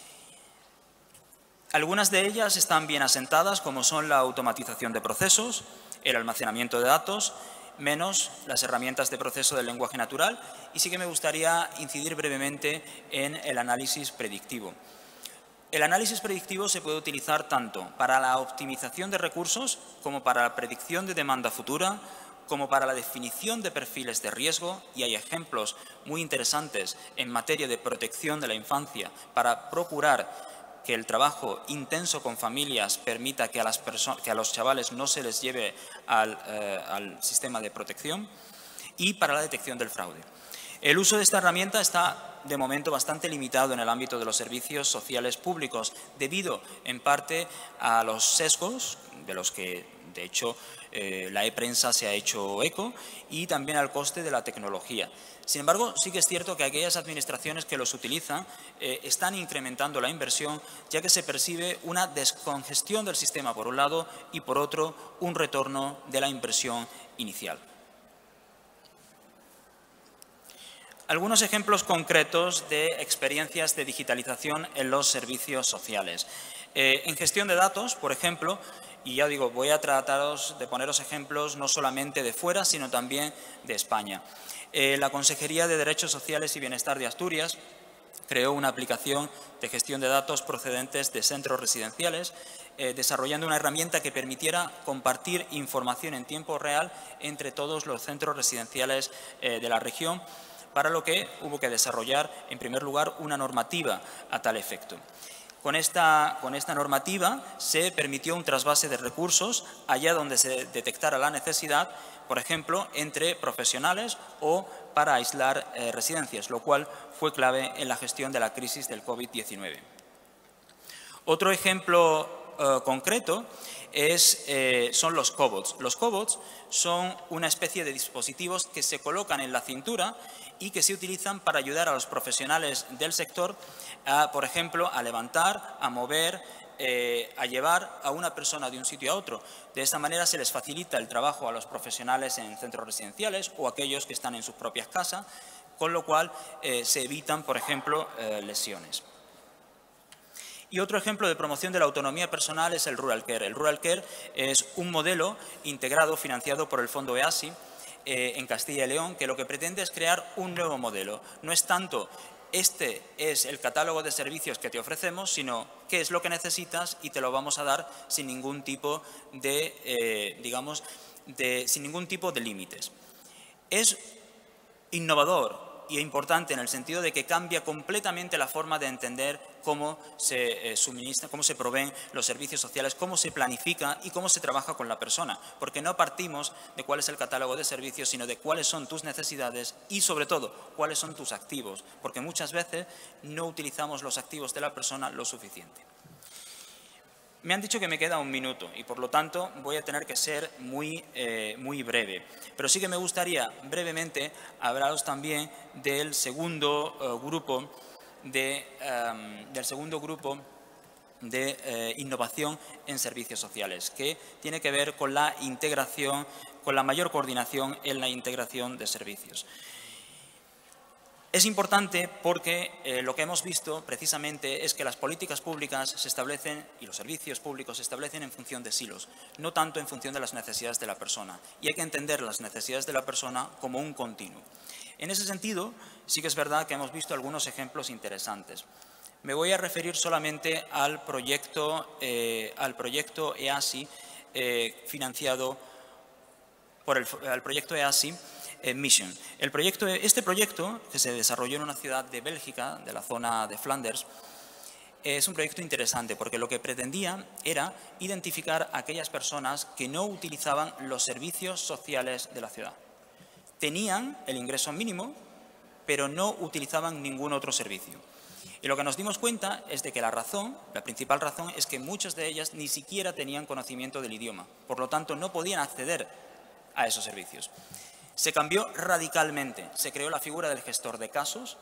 Algunas de ellas están bien asentadas, como son la automatización de procesos, el almacenamiento de datos, menos las herramientas de proceso del lenguaje natural, y sí que me gustaría incidir brevemente en el análisis predictivo. El análisis predictivo se puede utilizar tanto para la optimización de recursos como para la predicción de demanda futura, como para la definición de perfiles de riesgo, y hay ejemplos muy interesantes en materia de protección de la infancia para procurar que el trabajo intenso con familias permita que a, las que a los chavales no se les lleve al, eh, al sistema de protección, y para la detección del fraude. El uso de esta herramienta está de momento bastante limitado en el ámbito de los servicios sociales públicos, debido en parte a los sesgos de los que, de hecho, eh, la e-prensa se ha hecho eco, y también al coste de la tecnología. Sin embargo, sí que es cierto que aquellas administraciones que los utilizan eh, están incrementando la inversión, ya que se percibe una descongestión del sistema por un lado y por otro un retorno de la inversión inicial. Algunos ejemplos concretos de experiencias de digitalización en los servicios sociales. Eh, en gestión de datos, por ejemplo, y ya digo, voy a trataros de poneros ejemplos no solamente de fuera, sino también de España. Eh, la Consejería de Derechos Sociales y Bienestar de Asturias creó una aplicación de gestión de datos procedentes de centros residenciales, eh, desarrollando una herramienta que permitiera compartir información en tiempo real entre todos los centros residenciales eh, de la región, para lo que hubo que desarrollar, en primer lugar, una normativa a tal efecto. Con esta, con esta normativa se permitió un trasvase de recursos allá donde se detectara la necesidad, por ejemplo, entre profesionales o para aislar eh, residencias, lo cual fue clave en la gestión de la crisis del COVID diecinueve. Otro ejemplo eh, concreto es, eh, son los cobots. Los cobots son una especie de dispositivos que se colocan en la cintura y que se utilizan para ayudar a los profesionales del sector, a, por ejemplo, a levantar, a mover, eh, a llevar a una persona de un sitio a otro. De esta manera se les facilita el trabajo a los profesionales en centros residenciales o aquellos que están en sus propias casas, con lo cual eh, se evitan, por ejemplo, eh, lesiones. Y otro ejemplo de promoción de la autonomía personal es el Rural Care. El Rural Care es un modelo integrado financiado por el Fondo E A S I, Eh, en Castilla y León, que lo que pretende es crear un nuevo modelo. No es tanto, este es el catálogo de servicios que te ofrecemos, sino qué es lo que necesitas y te lo vamos a dar sin ningún tipo de, eh, digamos, de, sin ningún tipo de límites. Es innovador y importante en el sentido de que cambia completamente la forma de entender cómo se eh, suministran, cómo se proveen los servicios sociales, cómo se planifica y cómo se trabaja con la persona, porque no partimos de cuál es el catálogo de servicios, sino de cuáles son tus necesidades y, sobre todo, cuáles son tus activos, porque muchas veces no utilizamos los activos de la persona lo suficiente. Me han dicho que me queda un minuto y, por lo tanto, voy a tener que ser muy, eh, muy breve. Pero sí que me gustaría brevemente hablaros también del segundo uh, grupo de, um, del segundo grupo de eh, innovación en servicios sociales, que tiene que ver con la integración, con la mayor coordinación en la integración de servicios. Es importante porque eh, lo que hemos visto precisamente es que las políticas públicas se establecen y los servicios públicos se establecen en función de silos, no tanto en función de las necesidades de la persona. Y hay que entender las necesidades de la persona como un continuo. En ese sentido, sí que es verdad que hemos visto algunos ejemplos interesantes. Me voy a referir solamente al proyecto, eh, al proyecto E A S I eh, financiado por el al proyecto E A S I Mission. El proyecto, este proyecto, que se desarrolló en una ciudad de Bélgica, de la zona de Flanders, es un proyecto interesante porque lo que pretendía era identificar a aquellas personas que no utilizaban los servicios sociales de la ciudad. Tenían el ingreso mínimo, pero no utilizaban ningún otro servicio. Y lo que nos dimos cuenta es de que la razón, la principal razón, es que muchas de ellas ni siquiera tenían conocimiento del idioma. Por lo tanto, no podían acceder a esos servicios. Se cambió radicalmente. Se creó la figura del gestor de casos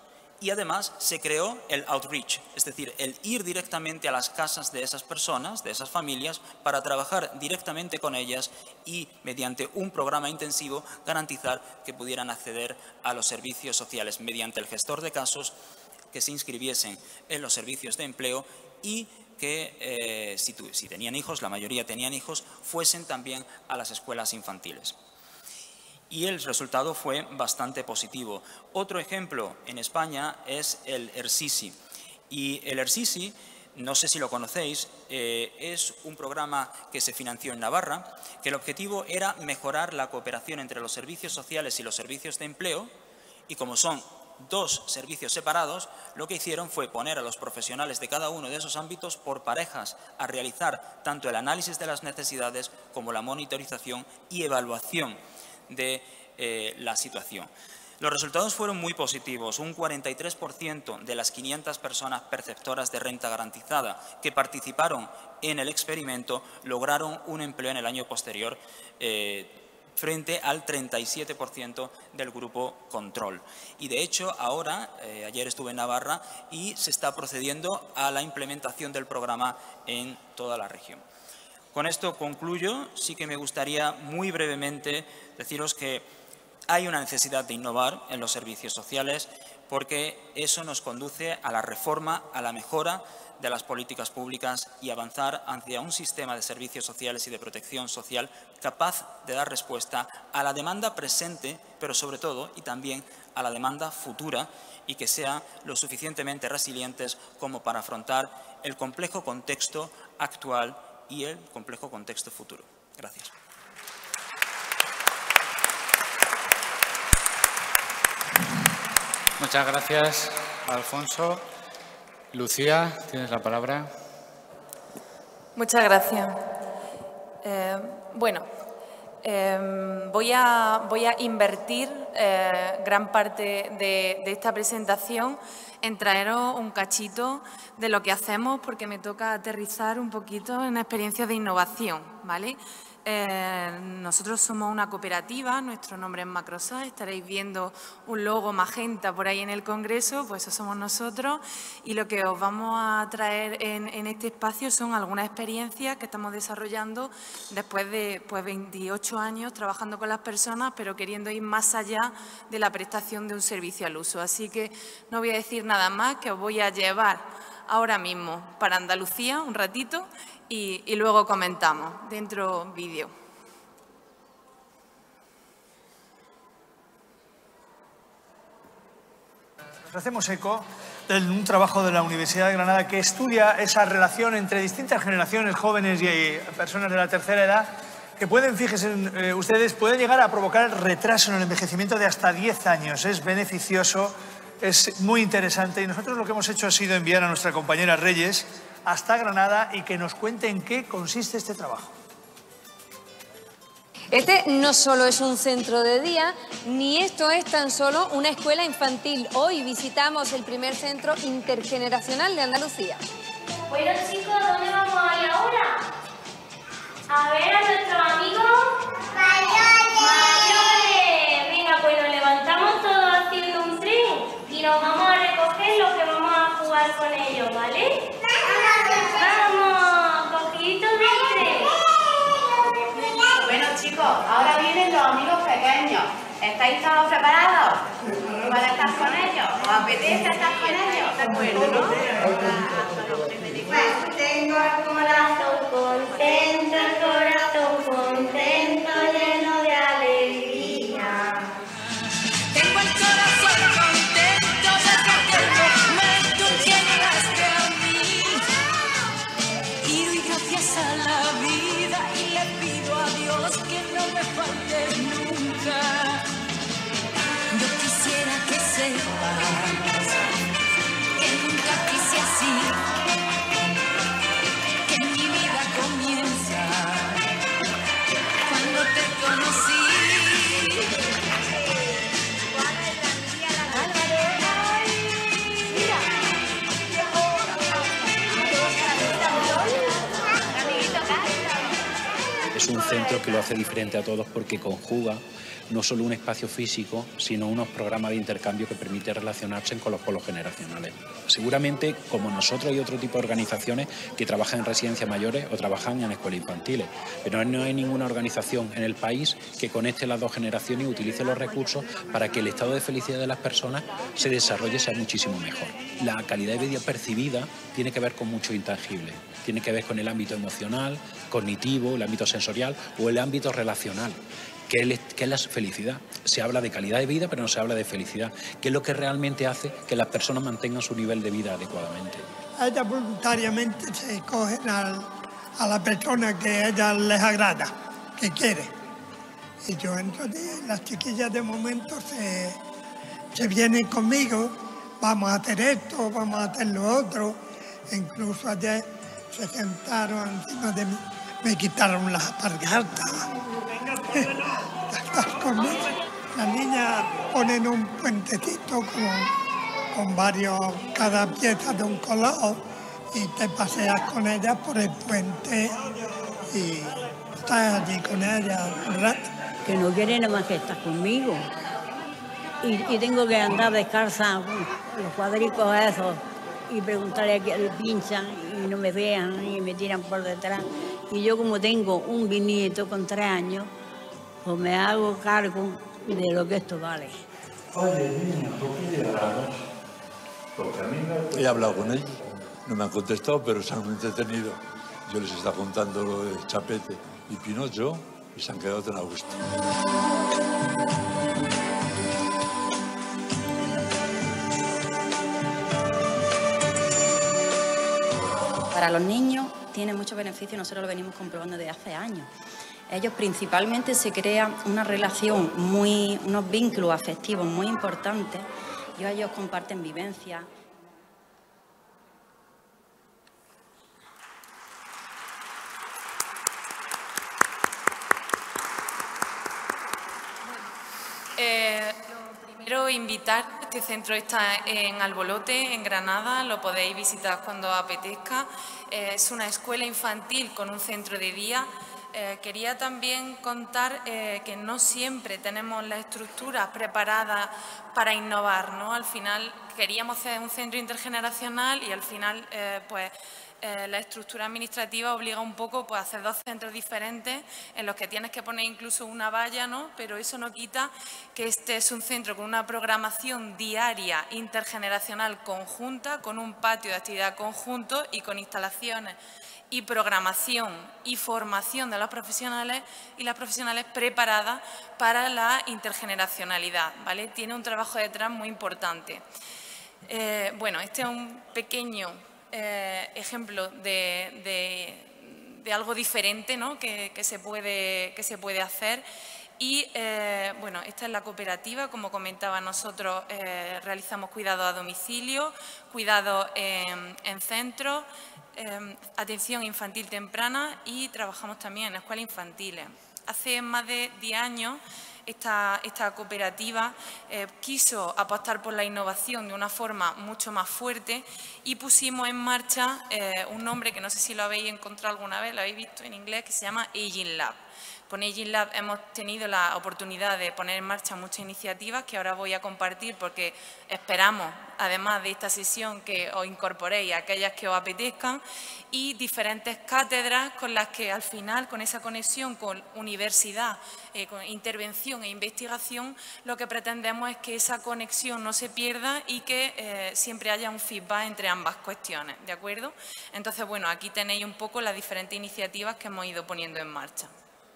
Y además se creó el outreach, es decir, el ir directamente a las casas de esas personas, de esas familias, para trabajar directamente con ellas y, mediante un programa intensivo, garantizar que pudieran acceder a los servicios sociales mediante el gestor de casos, que se inscribiesen en los servicios de empleo y que, eh, si, tu, si tenían hijos, la mayoría tenían hijos, fuesen también a las escuelas infantiles. Y el resultado fue bastante positivo. Otro ejemplo en España es el ERSISI. Y el ERSISI, no sé si lo conocéis, eh, es un programa que se financió en Navarra, que el objetivo era mejorar la cooperación entre los servicios sociales y los servicios de empleo, y como son dos servicios separados, lo que hicieron fue poner a los profesionales de cada uno de esos ámbitos por parejas a realizar tanto el análisis de las necesidades como la monitorización y evaluación de eh, la situación. Los resultados fueron muy positivos. Un cuarenta y tres por ciento de las quinientas personas perceptoras de renta garantizada que participaron en el experimento lograron un empleo en el año posterior, eh, frente al treinta y siete por ciento del grupo control. Y de hecho, ahora, eh, ayer estuve en Navarra y se está procediendo a la implementación del programa en toda la región. Con esto concluyo. Sí que me gustaría muy brevemente deciros que hay una necesidad de innovar en los servicios sociales porque eso nos conduce a la reforma, a la mejora de las políticas públicas y avanzar hacia un sistema de servicios sociales y de protección social capaz de dar respuesta a la demanda presente, pero sobre todo y también a la demanda futura, y que sea lo suficientemente resilientes como para afrontar el complejo contexto actual y el complejo contexto futuro. Gracias. Muchas gracias, Alfonso. Lucía, tienes la palabra. Muchas gracias. Eh, bueno, eh, voy, a, voy a invertir eh, gran parte de, de esta presentación en traeros un cachito de lo que hacemos, porque me toca aterrizar un poquito en experiencias de innovación, ¿vale? Eh, nosotros somos una cooperativa, nuestro nombre es Macrosat, estaréis viendo un logo magenta por ahí en el Congreso, pues eso somos nosotros, y lo que os vamos a traer en, en este espacio son algunas experiencias que estamos desarrollando después de pues, veintiocho años trabajando con las personas, pero queriendo ir más allá de la prestación de un servicio al uso. Así que no voy a decir nada más, que os voy a llevar ahora mismo para Andalucía un ratito y, y luego comentamos dentro vídeo. Nos hacemos eco de un trabajo de la Universidad de Granada que estudia esa relación entre distintas generaciones, jóvenes y personas de la tercera edad, que pueden, fíjense eh, ustedes, pueden llegar a provocar retraso en el envejecimiento de hasta diez años. Es beneficioso, es muy interesante, y nosotros lo que hemos hecho ha sido enviar a nuestra compañera Reyes hasta Granada y que nos cuente en qué consiste este trabajo. Este no solo es un centro de día, ni esto es tan solo una escuela infantil. Hoy visitamos el primer centro intergeneracional de Andalucía. Bueno, chicos, ¿dónde vamos a ir ahora? A ver a nuestros amigos mayores. ¡Mayores! Venga, pues nos levantamos todos haciendo un tren y nos vamos a recoger los que vamos a jugar con ellos, ¿vale? ¡Vamos! ¡Cogiditos del tren! Bueno, chicos, ahora vienen los amigos pequeños. ¿Estáis todos preparados para estar con ellos? ¿Os apetece estar con ellos? De acuerdo, ¿no? Pues tengo el corazón contento, el corazón contento, lleno de alegría. Tengo el corazón contento desde aquel momento en que llegaste a mí. Y doy gracias a la vida y le pido a Dios que no me falte nunca. Yo quisiera que sepas que nunca quise así, que mi vida comienza cuando te conocí. Es un centro que lo hace diferente a todos porque conjuga no solo un espacio físico, sino unos programas de intercambio que permiten relacionarse con los polos generacionales. Seguramente, como nosotros, hay otro tipo de organizaciones que trabajan en residencias mayores o trabajan en escuelas infantiles, pero no hay ninguna organización en el país que conecte las dos generaciones y utilice los recursos para que el estado de felicidad de las personas se desarrolle y sea muchísimo mejor. La calidad de vida percibida tiene que ver con mucho intangible, tiene que ver con el ámbito emocional, cognitivo, el ámbito sensorial o el ámbito relacional, que es, que es la felicidad. Se habla de calidad de vida, pero no se habla de felicidad, que es lo que realmente hace que las personas mantengan su nivel de vida adecuadamente. Ellas voluntariamente se escogen al, a la persona que a ellas les agrada, que quiere. Y yo entonces, las chiquillas de momento se, se vienen conmigo, vamos a hacer esto, vamos a hacer lo otro. Incluso ayer se sentaron encima de mí, me quitaron las alpargatas. Estás conmigo. Las niñas ponen un puentecito con, con varios, cada pieza de un color, y te paseas con ellas por el puente y estás allí con ellas un rato. Que no quieren nada más que estar conmigo. Y, y tengo que andar descalza los cuadricos esos y preguntarle a quién le pinchan y no me vean y me tiran por detrás. Y yo, como tengo un bisnieto con tres años, pues me hago cargo de lo que esto vale. Oye, niña, ¿por qué lloramos? Porque a mí me... He hablado con ellos, no me han contestado, pero se han entretenido. Yo les estaba contando lo de Chapete y Pinocho y se han quedado tan a gusto. Para los niños tiene muchos beneficios, nosotros lo venimos comprobando desde hace años. Ellos principalmente se crean una relación, muy, unos vínculos afectivos muy importantes y ellos comparten vivencias. Eh, lo primero, invitar. Este centro está en Albolote, en Granada, lo podéis visitar cuando apetezca. Eh, es una escuela infantil con un centro de día. Eh, quería también contar eh, que no siempre tenemos la estructura preparada para innovar, ¿no? Al final queríamos hacer un centro intergeneracional y al final eh, pues eh, la estructura administrativa obliga un poco pues, a hacer dos centros diferentes en los que tienes que poner incluso una valla, ¿no? Pero eso no quita que este es un centro con una programación diaria intergeneracional conjunta, con un patio de actividad conjunto y con instalaciones y programación y formación de los profesionales y las profesionales preparadas para la intergeneracionalidad, ¿vale? Tiene un trabajo detrás muy importante. Eh, bueno, este es un pequeño eh, ejemplo de, de, de algo diferente, ¿no? que, que, se puede, que se puede hacer. Y, eh, bueno, esta es la cooperativa. Como comentaba, nosotros eh, realizamos cuidados a domicilio, cuidados en, en centros, eh, atención infantil temprana y trabajamos también en escuelas infantiles. Hace más de diez años esta, esta cooperativa eh, quiso apostar por la innovación de una forma mucho más fuerte y pusimos en marcha eh, un nombre que no sé si lo habéis encontrado alguna vez, lo habéis visto en inglés, que se llama Aging Lab. Con Aging Lab hemos tenido la oportunidad de poner en marcha muchas iniciativas que ahora voy a compartir porque esperamos, además de esta sesión, que os incorporéis a aquellas que os apetezcan y diferentes cátedras con las que al final, con esa conexión con universidad, eh, con intervención e investigación, lo que pretendemos es que esa conexión no se pierda y que eh, siempre haya un feedback entre ambas cuestiones, ¿de acuerdo? Entonces, bueno, aquí tenéis un poco las diferentes iniciativas que hemos ido poniendo en marcha.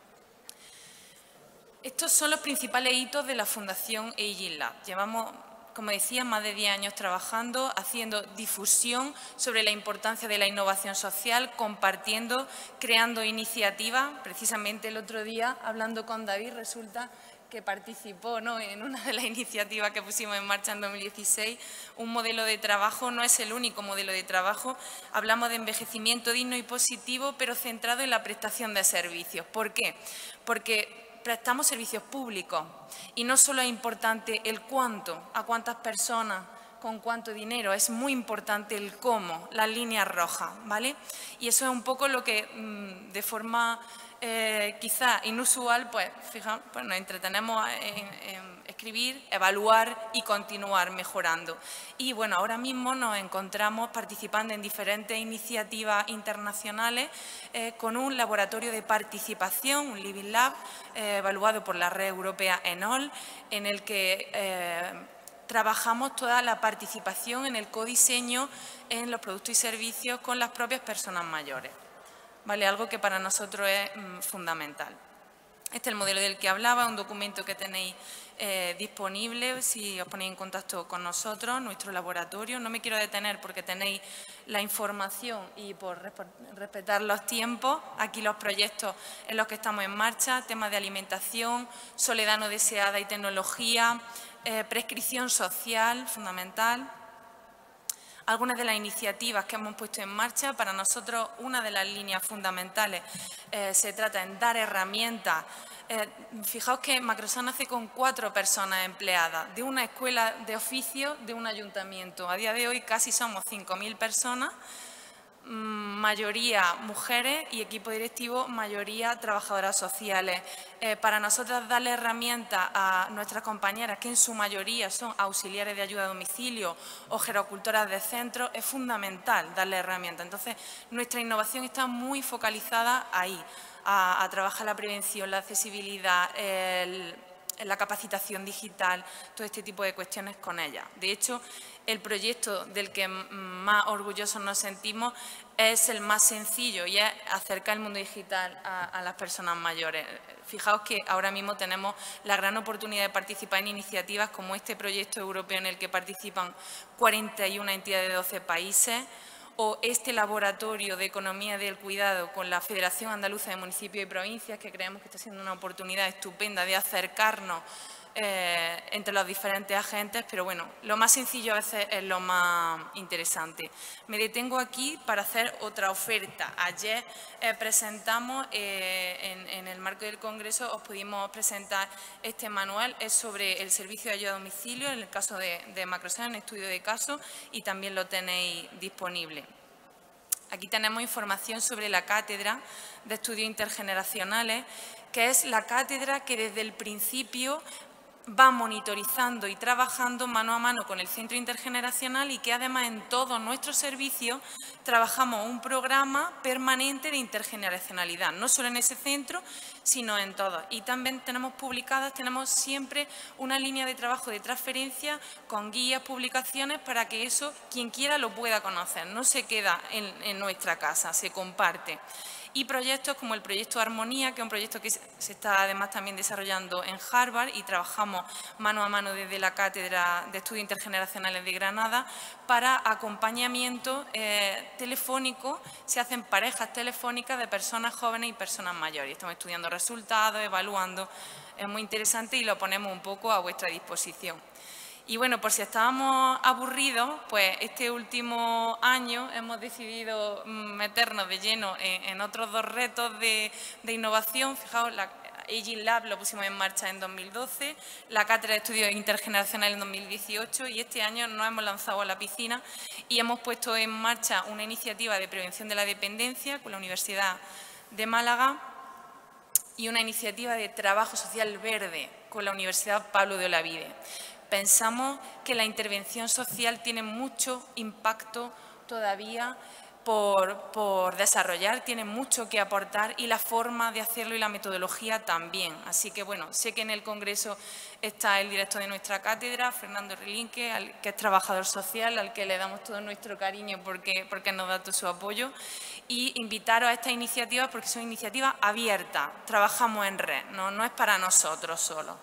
Estos son los principales hitos de la Fundación Aging Lab. Llevamos, como decía, más de diez años trabajando, haciendo difusión sobre la importancia de la innovación social, compartiendo, creando iniciativas. Precisamente el otro día, hablando con David, resulta que participó, ¿no?, en una de las iniciativas que pusimos en marcha en dos mil dieciséis. Un modelo de trabajo, no es el único modelo de trabajo. Hablamos de envejecimiento digno y positivo, pero centrado en la prestación de servicios. ¿Por qué? Porque prestamos servicios públicos y no solo es importante el cuánto, a cuántas personas, con cuánto dinero, es muy importante el cómo, las líneas rojas, ¿vale? Y eso es un poco lo que de forma eh, quizá inusual, pues, fija, pues nos entretenemos en, en escribir, evaluar y continuar mejorando. Y bueno, ahora mismo nos encontramos participando en diferentes iniciativas internacionales eh, con un laboratorio de participación, un Living Lab, eh, evaluado por la red europea ENOL, en el que eh, trabajamos toda la participación en el codiseño en los productos y servicios con las propias personas mayores. ¿Vale? Algo que para nosotros es mm, fundamental. Este es el modelo del que hablaba, un documento que tenéis eh, disponible si os ponéis en contacto con nosotros, nuestro laboratorio. No me quiero detener porque tenéis la información y por respetar los tiempos, aquí los proyectos en los que estamos en marcha, temas de alimentación, soledad no deseada y tecnología, eh, prescripción social, fundamental. Algunas de las iniciativas que hemos puesto en marcha, para nosotros una de las líneas fundamentales eh, se trata en dar herramientas. Eh, fijaos que Macrosan nace con cuatro personas empleadas, de una escuela de oficio, de un ayuntamiento. A día de hoy casi somos cinco mil personas, mayoría mujeres y equipo directivo, mayoría trabajadoras sociales. Eh, para nosotras darle herramientas a nuestras compañeras, que en su mayoría son auxiliares de ayuda a domicilio o gerocultoras de centro, es fundamental darle herramientas. Entonces, nuestra innovación está muy focalizada ahí, a, a trabajar la prevención, la accesibilidad, el, la capacitación digital, todo este tipo de cuestiones con ellas. De hecho, el proyecto del que más orgullosos nos sentimos es el más sencillo y es acercar el mundo digital a, a las personas mayores. Fijaos que ahora mismo tenemos la gran oportunidad de participar en iniciativas como este proyecto europeo en el que participan cuarenta y una entidades de doce países, o este laboratorio de economía del cuidado con la Federación Andaluza de Municipios y Provincias, que creemos que está siendo una oportunidad estupenda de acercarnos eh, entre los diferentes agentes, pero bueno, lo más sencillo a veces es lo más interesante. Me detengo aquí para hacer otra oferta. Ayer eh, presentamos, eh, en, en el marco del Congreso, os pudimos presentar este manual, es sobre el servicio de ayuda a domicilio, en el caso de, de Macrosan, en estudio de caso, y también lo tenéis disponible. Aquí tenemos información sobre la Cátedra de Estudios Intergeneracionales, que es la cátedra que desde el principio va monitorizando y trabajando mano a mano con el Centro Intergeneracional y que además en todos nuestros servicios trabajamos un programa permanente de intergeneracionalidad, no solo en ese centro, sino en todos. Y también tenemos publicadas, tenemos siempre una línea de trabajo de transferencia con guías, publicaciones, para que eso, quien quiera, lo pueda conocer, no se queda en, en nuestra casa, se comparte. Y proyectos como el proyecto Armonía, que es un proyecto que se está además también desarrollando en Harvard y trabajamos mano a mano desde la Cátedra de Estudios Intergeneracionales de Granada para acompañamiento eh, telefónico. Se hacen parejas telefónicas de personas jóvenes y personas mayores. Estamos estudiando resultados, evaluando, es muy interesante y lo ponemos un poco a vuestra disposición. Y bueno, por si estábamos aburridos, pues este último año hemos decidido meternos de lleno en, en otros dos retos de, de innovación. Fijaos, la Aging Lab lo pusimos en marcha en dos mil doce, la Cátedra de Estudios Intergeneracionales en dos mil dieciocho y este año nos hemos lanzado a la piscina y hemos puesto en marcha una iniciativa de prevención de la dependencia con la Universidad de Málaga y una iniciativa de trabajo social verde con la Universidad Pablo de Olavide. Pensamos que la intervención social tiene mucho impacto todavía por, por desarrollar, tiene mucho que aportar y la forma de hacerlo y la metodología también. Así que, bueno, sé que en el Congreso está el director de nuestra cátedra, Fernando Relinque, al, que es trabajador social, al que le damos todo nuestro cariño porque, porque nos da todo su apoyo. Y invitaros a estas iniciativas porque son iniciativas abiertas, trabajamos en red, no, no es para nosotros solo.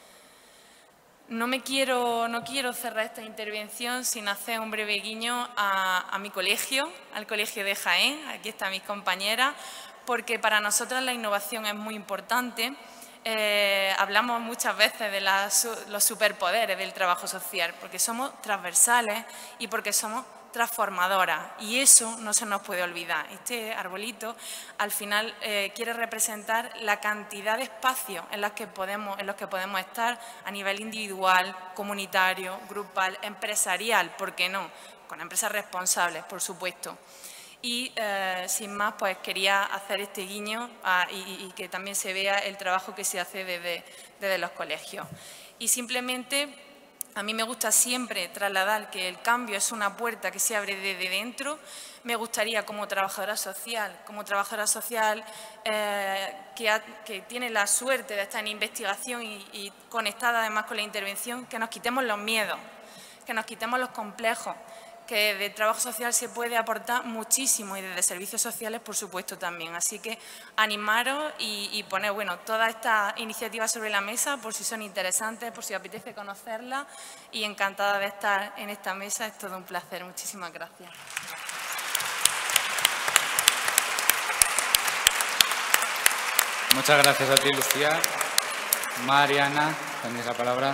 No, me quiero, no quiero cerrar esta intervención sin hacer un breve guiño a, a mi colegio, al Colegio de Jaén, aquí están mis compañeras, porque para nosotras la innovación es muy importante. Eh, hablamos muchas veces de la, los superpoderes del trabajo social, porque somos transversales y porque somos transformadoras, y eso no se nos puede olvidar. Este arbolito al final eh, quiere representar la cantidad de espacios en los que podemos, en los que podemos estar a nivel individual, comunitario, grupal, empresarial, ¿por qué no? Con empresas responsables, por supuesto. Y eh, sin más, pues quería hacer este guiño a, y, y que también se vea el trabajo que se hace desde, desde los colegios. Y simplemente, a mí me gusta siempre trasladar que el cambio es una puerta que se abre desde dentro. Me gustaría, como trabajadora social, como trabajadora social eh, que, ha, que tiene la suerte de estar en investigación y, y conectada además con la intervención, que nos quitemos los miedos, que nos quitemos los complejos, que desde trabajo social se puede aportar muchísimo y desde servicios sociales, por supuesto, también. Así que animaros y, y poner bueno, todas estas iniciativas sobre la mesa por si son interesantes, por si os apetece conocerlas, y encantada de estar en esta mesa. Es todo un placer. Muchísimas gracias. Muchas gracias a ti, Lucía. Mariana, tenéis la palabra.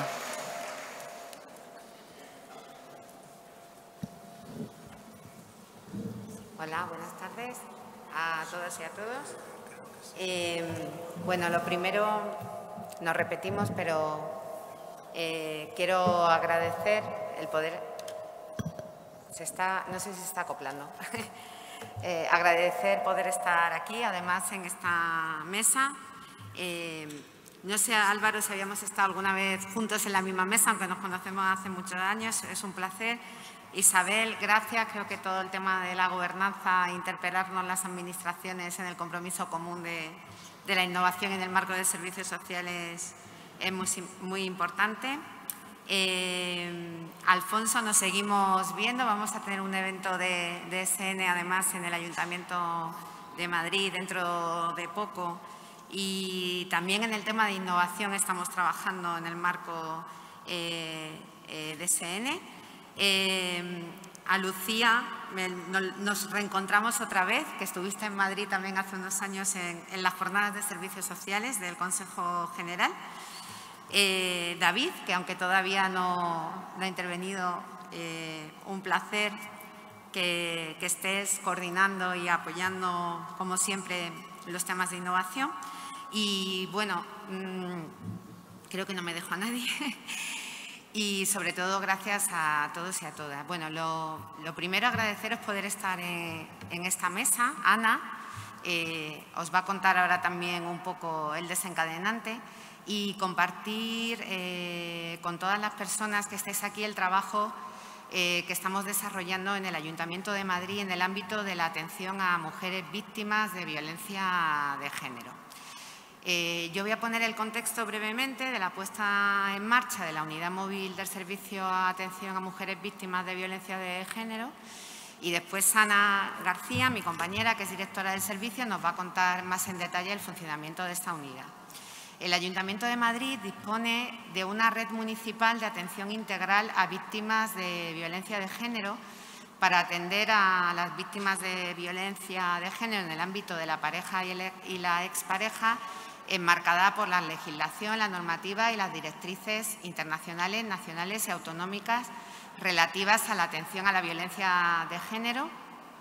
Hola, buenas tardes a todas y a todos. Eh, bueno, lo primero, nos repetimos, pero eh, quiero agradecer el poder... Se está, no sé si se está acoplando. eh, agradecer poder estar aquí, además, en esta mesa. Eh, no sé, Álvaro, si habíamos estado alguna vez juntos en la misma mesa, aunque nos conocemos hace muchos años, es un placer. Isabel, gracias. Creo que todo el tema de la gobernanza, interpelarnos las administraciones en el compromiso común de, de la innovación en el marco de servicios sociales es muy, muy importante. Eh, Alfonso, nos seguimos viendo. Vamos a tener un evento de, de E S N, además, en el Ayuntamiento de Madrid dentro de poco. Y también en el tema de innovación estamos trabajando en el marco eh, eh, de E S N. Eh, a Lucía, me, no, nos reencontramos otra vez, que estuviste en Madrid también hace unos años en, en las jornadas de servicios sociales del Consejo General. Eh, David, que aunque todavía no, no ha intervenido, eh, un placer que, que estés coordinando y apoyando, como siempre, los temas de innovación. Y bueno, mmm, creo que no me dejo a nadie. Y sobre todo gracias a todos y a todas. Bueno, lo, lo primero, agradeceros poder estar en, en esta mesa. Ana eh, os va a contar ahora también un poco el desencadenante y compartir eh, con todas las personas que estéis aquí el trabajo eh, que estamos desarrollando en el Ayuntamiento de Madrid en el ámbito de la atención a mujeres víctimas de violencia de género. Eh, yo voy a poner el contexto brevemente de la puesta en marcha de la Unidad Móvil del Servicio de Atención a Mujeres Víctimas de Violencia de Género, y después Ana García, mi compañera, que es directora del servicio, nos va a contar más en detalle el funcionamiento de esta unidad. El Ayuntamiento de Madrid dispone de una red municipal de atención integral a víctimas de violencia de género para atender a las víctimas de violencia de género en el ámbito de la pareja y, el, y la expareja, enmarcada por la legislación, la normativa y las directrices internacionales, nacionales y autonómicas relativas a la atención a la violencia de género,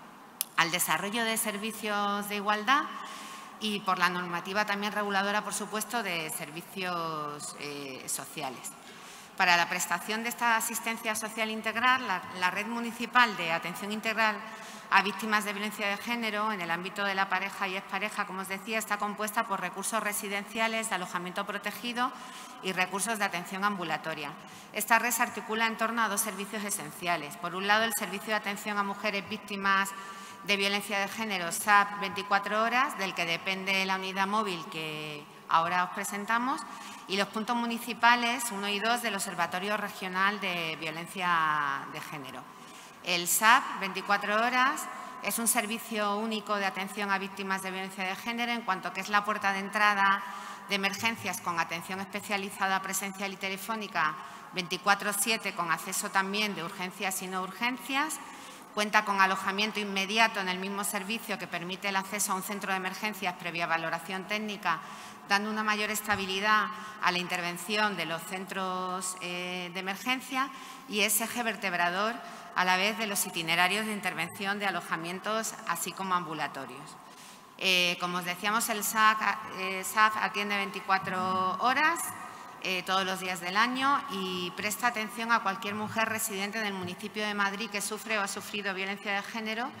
al desarrollo de servicios de igualdad y por la normativa también reguladora, por supuesto, de servicios eh, sociales. Para la prestación de esta asistencia social integral, la, la Red Municipal de Atención Integral a Víctimas de Violencia de Género en el ámbito de la pareja y expareja, como os decía, está compuesta por recursos residenciales de alojamiento protegido y recursos de atención ambulatoria. Esta red se articula en torno a dos servicios esenciales. Por un lado, el Servicio de Atención a Mujeres Víctimas de Violencia de Género, S A P veinticuatro horas, del que depende la unidad móvil que ahora os presentamos, y los puntos municipales uno y dos del Observatorio Regional de Violencia de Género. El S A P veinticuatro horas es un servicio único de atención a víctimas de violencia de género en cuanto que es la puerta de entrada de emergencias con atención especializada presencial y telefónica veinticuatro siete, con acceso también de urgencias y no urgencias. Cuenta con alojamiento inmediato en el mismo servicio que permite el acceso a un centro de emergencias previa valoración técnica, dando una mayor estabilidad a la intervención de los centros eh, de emergencia, y es eje vertebrador a la vez de los itinerarios de intervención de alojamientos, así como ambulatorios. Eh, como os decíamos, el S A C, eh, S A F atiende veinticuatro horas eh, todos los días del año y presta atención a cualquier mujer residente del municipio de Madrid que sufre o ha sufrido violencia de género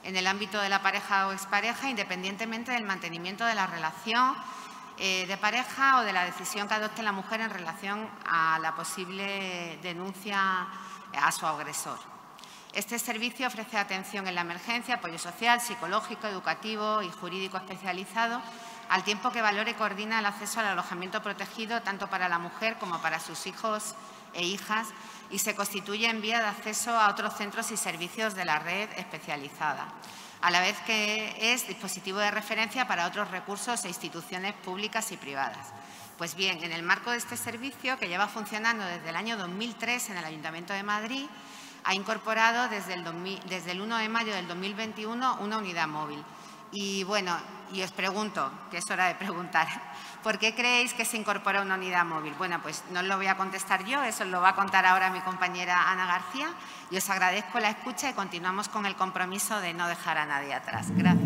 en el ámbito de la pareja o expareja, independientemente del mantenimiento de la relación eh, de pareja o de la decisión que adopte la mujer en relación a la posible denuncia a su agresor. Este servicio ofrece atención en la emergencia, apoyo social, psicológico, educativo y jurídico especializado, al tiempo que valora y coordina el acceso al alojamiento protegido tanto para la mujer como para sus hijos e hijas, y se constituye en vía de acceso a otros centros y servicios de la red especializada, a la vez que es dispositivo de referencia para otros recursos e instituciones públicas y privadas. Pues bien, en el marco de este servicio, que lleva funcionando desde el año dos mil tres en el Ayuntamiento de Madrid, ha incorporado desde el, dos mil, desde el uno de mayo del dos mil veintiuno una unidad móvil. Y bueno, y os pregunto, que es hora de preguntar, ¿por qué creéis que se incorpora una unidad móvil? Bueno, pues no os lo voy a contestar yo, eso lo va a contar ahora mi compañera Ana García, y os agradezco la escucha y continuamos con el compromiso de no dejar a nadie atrás. Gracias.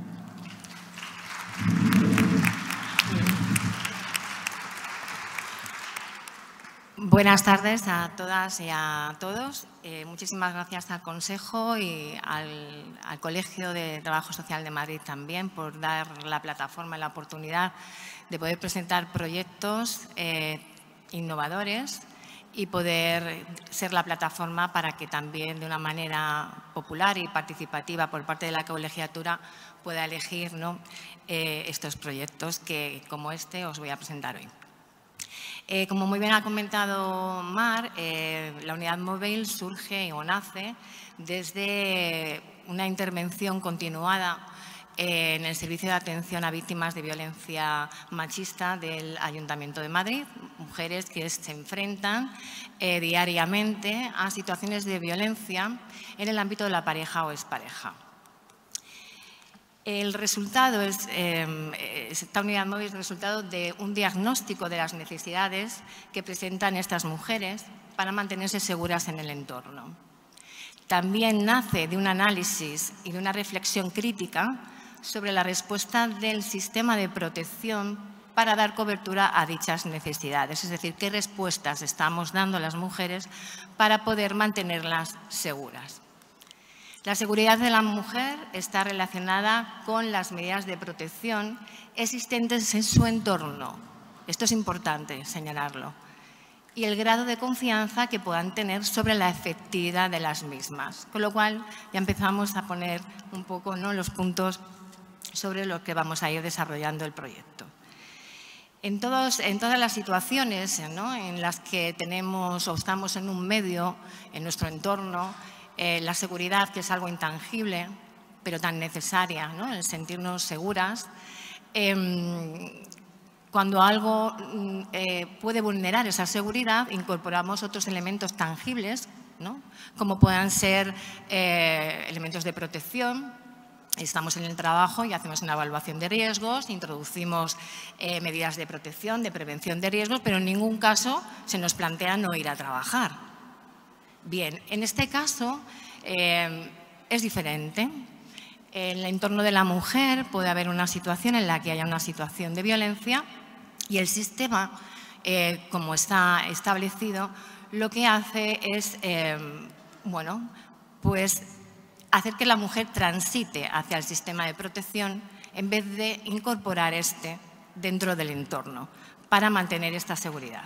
Buenas tardes a todas y a todos. Eh, muchísimas gracias al Consejo y al, al Colegio de Trabajo Social de Madrid también por dar la plataforma y la oportunidad de poder presentar proyectos eh, innovadores y poder ser la plataforma para que también de una manera popular y participativa por parte de la colegiatura pueda elegir, ¿no?, eh, estos proyectos que, como este, os voy a presentar hoy. Eh, como muy bien ha comentado Mar, eh, la unidad móvil surge o nace desde una intervención continuada eh, en el Servicio de Atención a Víctimas de Violencia Machista del Ayuntamiento de Madrid, mujeres que se enfrentan eh, diariamente a situaciones de violencia en el ámbito de la pareja o expareja. El resultado es, eh, esta unidad móvil es el resultado de un diagnóstico de las necesidades que presentan estas mujeres para mantenerse seguras en el entorno. También nace de un análisis y de una reflexión crítica sobre la respuesta del sistema de protección para dar cobertura a dichas necesidades, es decir, qué respuestas estamos dando a las mujeres para poder mantenerlas seguras. La seguridad de la mujer está relacionada con las medidas de protección existentes en su entorno. Esto es importante señalarlo. Y el grado de confianza que puedan tener sobre la efectividad de las mismas. Con lo cual, ya empezamos a poner un poco, ¿no?, los puntos sobre los que vamos a ir desarrollando el proyecto. En, todos, en todas las situaciones, ¿no?, en las que tenemos o estamos en un medio, en nuestro entorno, Eh, la seguridad, que es algo intangible, pero tan necesaria, ¿no?, el sentirnos seguras. Eh, cuando algo eh, puede vulnerar esa seguridad, incorporamos otros elementos tangibles, ¿no?, como puedan ser eh, elementos de protección. Estamos en el trabajo y hacemos una evaluación de riesgos, introducimos eh, medidas de protección, de prevención de riesgos, pero en ningún caso se nos plantea no ir a trabajar. Bien, en este caso eh, es diferente. En el entorno de la mujer puede haber una situación en la que haya una situación de violencia y el sistema, eh, como está establecido, lo que hace es, eh, bueno, pues hacer que la mujer transite hacia el sistema de protección en vez de incorporar este dentro del entorno para mantener esta seguridad.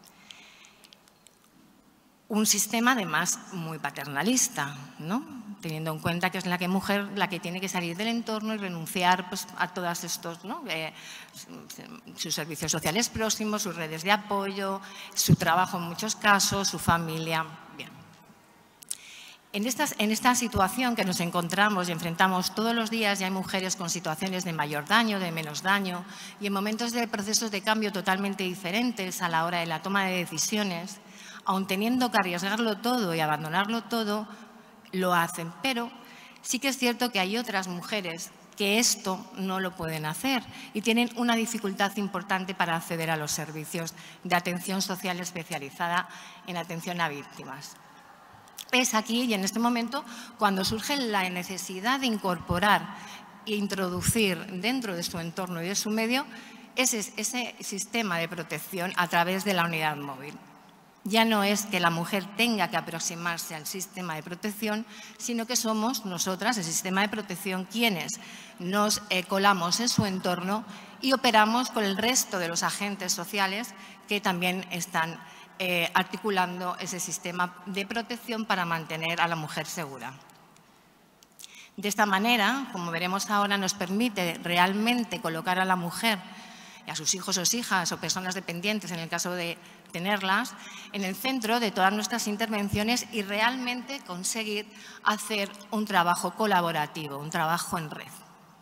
Un sistema, además, muy paternalista, ¿no?, teniendo en cuenta que es la que mujer la que tiene que salir del entorno y renunciar, pues, a todos estos, ¿no?, eh, sus servicios sociales próximos, sus redes de apoyo, su trabajo en muchos casos, su familia. Bien. En, estas, en esta situación que nos encontramos y enfrentamos todos los días, ya hay mujeres con situaciones de mayor daño, de menos daño, y en momentos de procesos de cambio totalmente diferentes a la hora de la toma de decisiones. Aun teniendo que arriesgarlo todo y abandonarlo todo, lo hacen. Pero sí que es cierto que hay otras mujeres que esto no lo pueden hacer y tienen una dificultad importante para acceder a los servicios de atención social especializada en atención a víctimas. Es aquí y en este momento cuando surge la necesidad de incorporar e introducir dentro de su entorno y de su medio ese, ese sistema de protección a través de la unidad móvil. Ya no es que la mujer tenga que aproximarse al sistema de protección, sino que somos nosotras, el sistema de protección, quienes nos eh, colamos en su entorno y operamos con el resto de los agentes sociales que también están eh, articulando ese sistema de protección para mantener a la mujer segura. De esta manera, como veremos ahora, nos permite realmente colocar a la mujer y a sus hijos o hijas o personas dependientes, en el caso de tenerlas, en el centro de todas nuestras intervenciones y realmente conseguir hacer un trabajo colaborativo, un trabajo en red.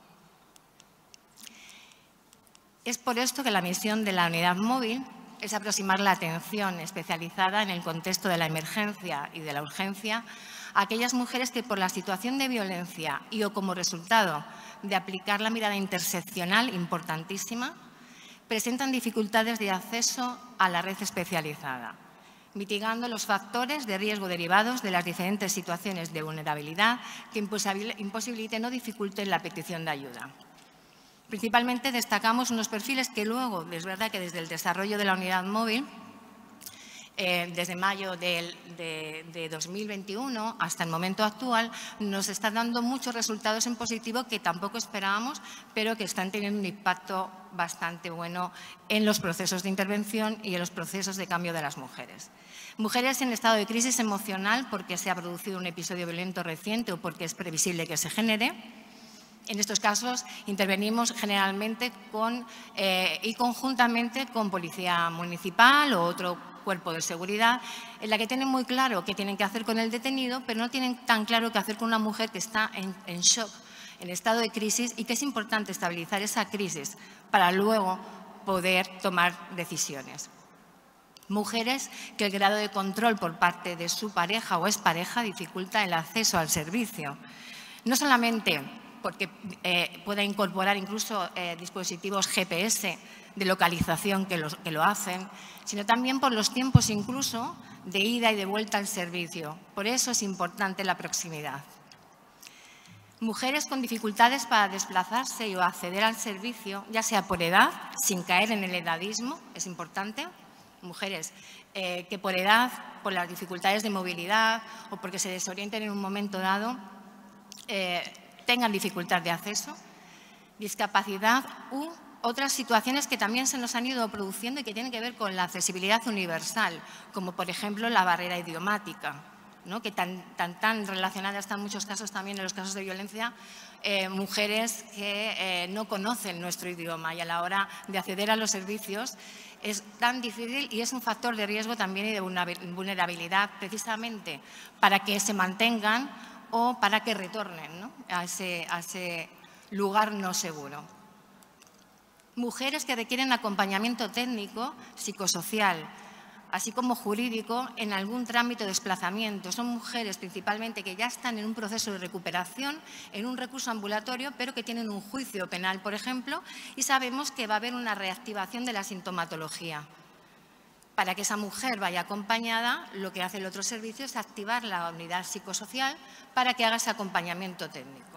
Es por esto que la misión de la unidad móvil es aproximar la atención especializada en el contexto de la emergencia y de la urgencia a aquellas mujeres que por la situación de violencia y o como resultado de aplicar la mirada interseccional importantísima, presentan dificultades de acceso a la red especializada, mitigando los factores de riesgo derivados de las diferentes situaciones de vulnerabilidad que imposibiliten o dificulten la petición de ayuda. Principalmente destacamos unos perfiles que luego, es verdad que desde el desarrollo de la unidad móvil, eh, desde mayo del, de, de dos mil veintiuno hasta el momento actual, nos están dando muchos resultados en positivo que tampoco esperábamos, pero que están teniendo un impacto bastante bueno en los procesos de intervención y en los procesos de cambio de las mujeres. Mujeres en estado de crisis emocional porque se ha producido un episodio violento reciente o porque es previsible que se genere. En estos casos intervenimos generalmente con, eh, y conjuntamente con Policía Municipal o otro cuerpo de seguridad, en la que tienen muy claro qué tienen que hacer con el detenido, pero no tienen tan claro qué hacer con una mujer que está en, en shock, en estado de crisis, y que es importante estabilizar esa crisis para luego poder tomar decisiones. Mujeres que el grado de control por parte de su pareja o expareja dificulta el acceso al servicio. No solamente porque eh, pueda incorporar incluso eh, dispositivos G P S de localización que, los, que lo hacen, sino también por los tiempos incluso de ida y de vuelta al servicio. Por eso es importante la proximidad. Mujeres con dificultades para desplazarse y o acceder al servicio, ya sea por edad, sin caer en el edadismo, es importante. Mujeres eh, que por edad, por las dificultades de movilidad o porque se desorienten en un momento dado, eh, tengan dificultad de acceso, discapacidad u otras situaciones que también se nos han ido produciendo y que tienen que ver con la accesibilidad universal, como por ejemplo la barrera idiomática, ¿no? Que tan, tan, tan relacionada está en muchos casos también en los casos de violencia, eh, mujeres que eh, no conocen nuestro idioma y a la hora de acceder a los servicios es tan difícil y es un factor de riesgo también y de vulnerabilidad precisamente para que se mantengan o para que retornen, ¿no? a, ese, a ese lugar no seguro. Mujeres que requieren acompañamiento técnico, psicosocial, así como jurídico en algún trámite de desplazamiento. Son mujeres principalmente que ya están en un proceso de recuperación, en un recurso ambulatorio, pero que tienen un juicio penal, por ejemplo, y sabemos que va a haber una reactivación de la sintomatología. Para que esa mujer vaya acompañada, lo que hace el otro servicio es activar la unidad psicosocial para que haga ese acompañamiento técnico.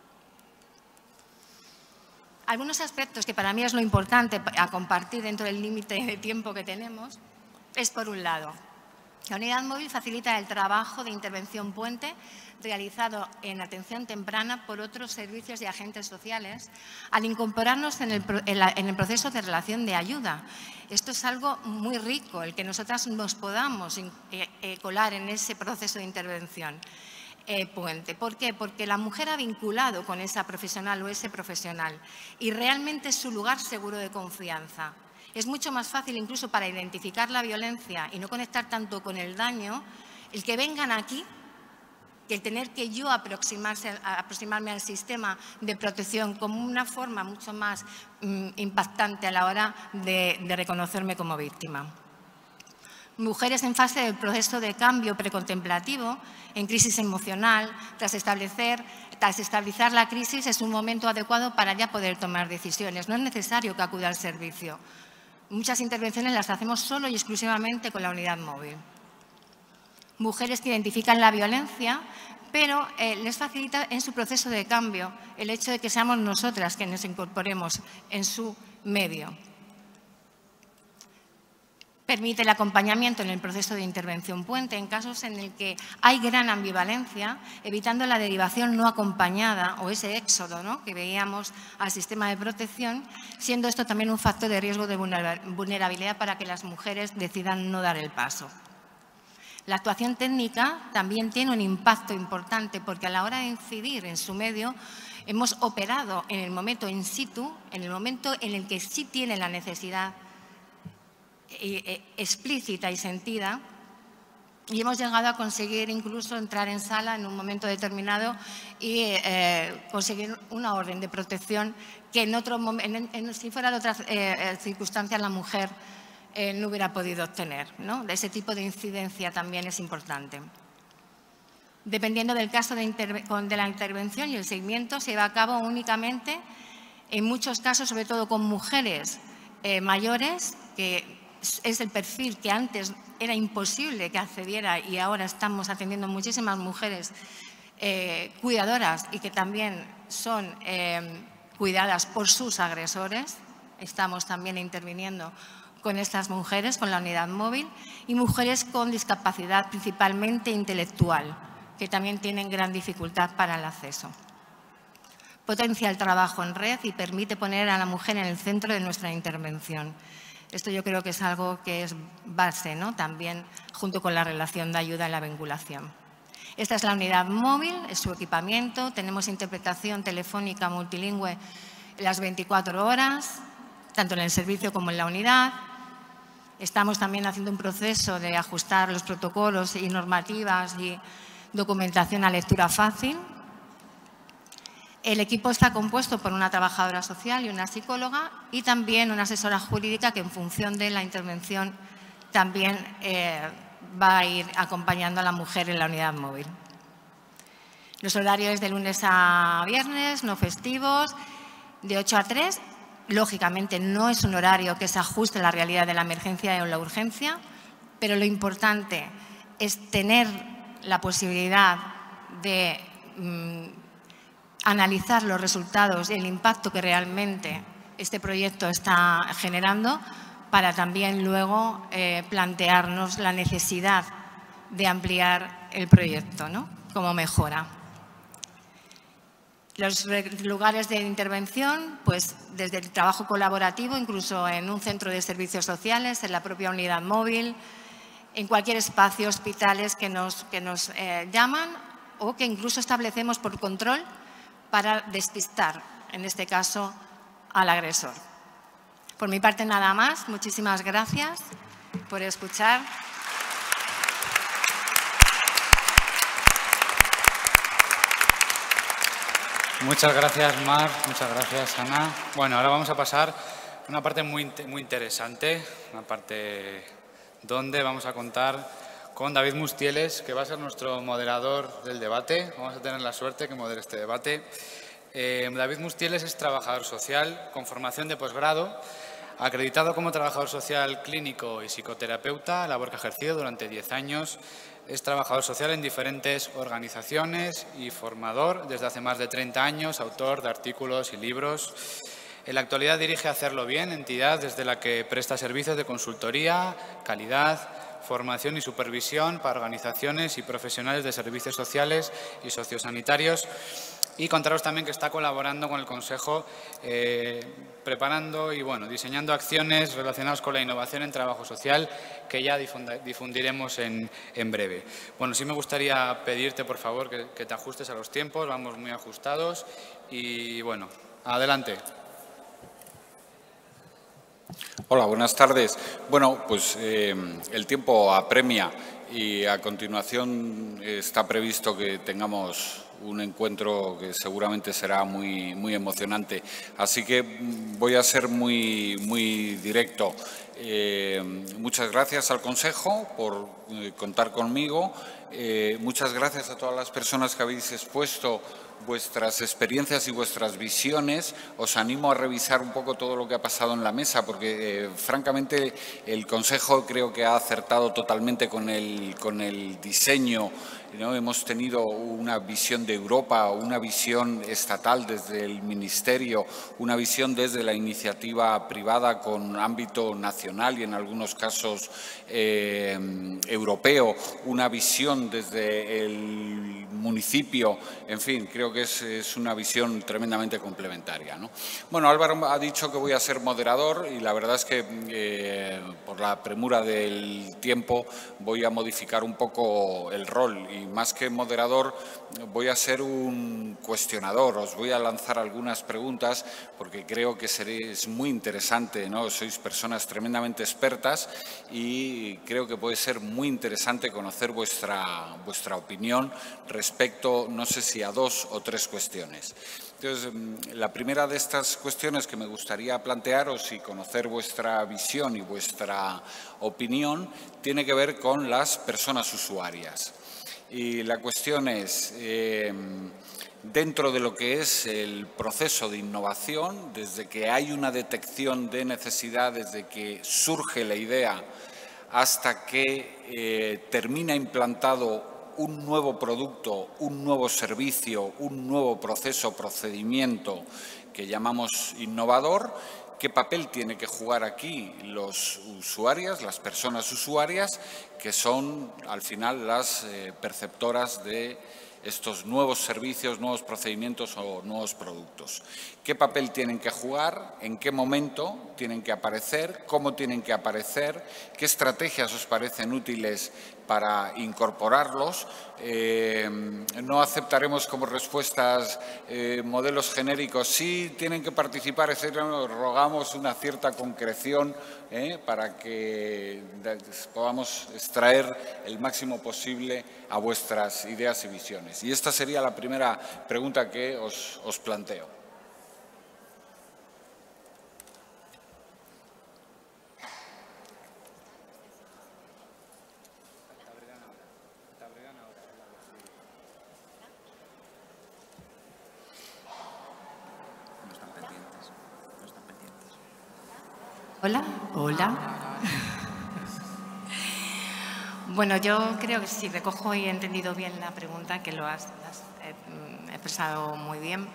Algunos aspectos que para mí es lo importante a compartir dentro del límite de tiempo que tenemos es, por un lado, la unidad móvil facilita el trabajo de intervención puente realizado en atención temprana por otros servicios y agentes sociales al incorporarnos en el, en la, en el proceso de relación de ayuda. Esto es algo muy rico, el que nosotras nos podamos eh, eh, colar en ese proceso de intervención eh, puente. ¿Por qué? Porque la mujer ha vinculado con esa profesional o ese profesional y realmente es su lugar seguro de confianza. Es mucho más fácil incluso para identificar la violencia y no conectar tanto con el daño, el que vengan aquí, que el tener que yo aproximarse, aproximarme al sistema de protección como una forma mucho más mm, impactante a la hora de, de reconocerme como víctima. Mujeres en fase del proceso de cambio precontemplativo, en crisis emocional, tras establecer, tras estabilizar la crisis es un momento adecuado para ya poder tomar decisiones. No es necesario que acuda al servicio. Muchas intervenciones las hacemos solo y exclusivamente con la unidad móvil. Mujeres que identifican la violencia, pero eh, les facilita en su proceso de cambio el hecho de que seamos nosotras quienes incorporemos en su medio. permite el acompañamiento en el proceso de intervención puente en casos en el que hay gran ambivalencia, evitando la derivación no acompañada o ese éxodo, ¿no?, que veíamos al sistema de protección, siendo esto también un factor de riesgo de vulnerabilidad para que las mujeres decidan no dar el paso. La actuación técnica también tiene un impacto importante porque a la hora de incidir en su medio hemos operado en el momento in situ, en el momento en el que sí tiene la necesidad explícita y sentida, y hemos llegado a conseguir incluso entrar en sala en un momento determinado y eh, conseguir una orden de protección que en otro en, en, si fuera de otras eh, circunstancias la mujer eh, no hubiera podido obtener, ¿no? Ese tipo de incidencia también es importante. Dependiendo del caso de, de la intervención y el seguimiento, se lleva a cabo únicamente, en muchos casos, sobre todo con mujeres eh, mayores, que es el perfil que antes era imposible que accediera y ahora estamos atendiendo muchísimas mujeres eh, cuidadoras y que también son eh, cuidadas por sus agresores. Estamos también interviniendo con estas mujeres, con la unidad móvil, y mujeres con discapacidad principalmente intelectual, que también tienen gran dificultad para el acceso. Potencia el trabajo en red y permite poner a la mujer en el centro de nuestra intervención. Esto yo creo que es algo que es base, ¿no?, también junto con la relación de ayuda en la vinculación. Esta es la unidad móvil, es su equipamiento. Tenemos interpretación telefónica multilingüe las veinticuatro horas, tanto en el servicio como en la unidad. Estamos también haciendo un proceso de ajustar los protocolos y normativas y documentación a lectura fácil. El equipo está compuesto por una trabajadora social y una psicóloga y también una asesora jurídica que en función de la intervención también eh, va a ir acompañando a la mujer en la unidad móvil. Los horarios de lunes a viernes, no festivos, de ocho a tres. Lógicamente no es un horario que se ajuste a la realidad de la emergencia o la urgencia, pero lo importante es tener la posibilidad de mmm, analizar los resultados y el impacto que realmente este proyecto está generando para también luego eh, plantearnos la necesidad de ampliar el proyecto, ¿no?, como mejora. Los lugares de intervención, pues desde el trabajo colaborativo, incluso en un centro de servicios sociales, en la propia unidad móvil, en cualquier espacio, hospitales que nos, que nos eh, llaman o que incluso establecemos por control para despistar, en este caso, al agresor. Por mi parte, nada más. Muchísimas gracias por escuchar. Muchas gracias, Mar. Muchas gracias, Ana. Bueno, ahora vamos a pasar a una parte muy, muy interesante, una parte donde vamos a contar con David Mustieles, que va a ser nuestro moderador del debate. Vamos a tener la suerte que modere este debate. Eh, David Mustieles es trabajador social con formación de posgrado, acreditado como trabajador social clínico y psicoterapeuta, labor que ha ejercido durante diez años. Es trabajador social en diferentes organizaciones y formador desde hace más de treinta años, autor de artículos y libros. En la actualidad dirige Hacerlo Bien, entidad desde la que presta servicios de consultoría, calidad, formación y supervisión para organizaciones y profesionales de servicios sociales y sociosanitarios. Y contaros también que está colaborando con el Consejo, eh, preparando y bueno, diseñando acciones relacionadas con la innovación en trabajo social que ya difundiremos en, en breve. Bueno, sí me gustaría pedirte, por favor, que, que te ajustes a los tiempos, vamos muy ajustados y bueno, adelante. Hola, buenas tardes. Bueno, pues eh, el tiempo apremia y a continuación está previsto que tengamos un encuentro que seguramente será muy, muy emocionante. Así que voy a ser muy, muy directo. Eh, muchas gracias al Consejo por eh, contar conmigo. Eh, muchas gracias a todas las personas que habéis expuesto vuestras experiencias y vuestras visiones, os animo a revisar un poco todo lo que ha pasado en la mesa, porque eh, francamente el Consejo creo que ha acertado totalmente con el, con el diseño, ¿no? Hemos tenido una visión de Europa, una visión estatal desde el Ministerio, una visión desde la iniciativa privada con ámbito nacional y en algunos casos eh, europeo, una visión desde el municipio, en fin, creo que es, es una visión tremendamente complementaria, ¿no? Bueno, Álvaro ha dicho que voy a ser moderador y la verdad es que eh, por la premura del tiempo voy a modificar un poco el rol y más que moderador voy a ser un cuestionador, os voy a lanzar algunas preguntas porque creo que es muy interesante, ¿no? Sois personas tremendamente expertas y creo que puede ser muy interesante conocer vuestra, vuestra opinión respecto, no sé si a dos o tres cuestiones. Entonces, la primera de estas cuestiones que me gustaría plantearos y conocer vuestra visión y vuestra opinión tiene que ver con las personas usuarias. Y la cuestión es, eh, dentro de lo que es el proceso de innovación, desde que hay una detección de necesidad, desde que surge la idea hasta que eh, termina implantado un nuevo producto, un nuevo servicio, un nuevo proceso, procedimiento que llamamos innovador, ¿qué papel tiene que jugar aquí los usuarios, las personas usuarias, que son al final las eh, perceptoras de estos nuevos servicios, nuevos procedimientos o nuevos productos? ¿Qué papel tienen que jugar? ¿En qué momento tienen que aparecer? ¿Cómo tienen que aparecer? ¿Qué estrategias os parecen útiles para incorporarlos? Eh, no aceptaremos como respuestas eh, modelos genéricos. Sí tienen que participar, etcétera. Rogamos una cierta concreción eh, para que podamos extraer el máximo posible a vuestras ideas y visiones. Y esta sería la primera pregunta que os, os planteo. Hola, hola. Bueno, yo creo que si recojo y he entendido bien la pregunta, que lo has, has eh, expresado muy bien,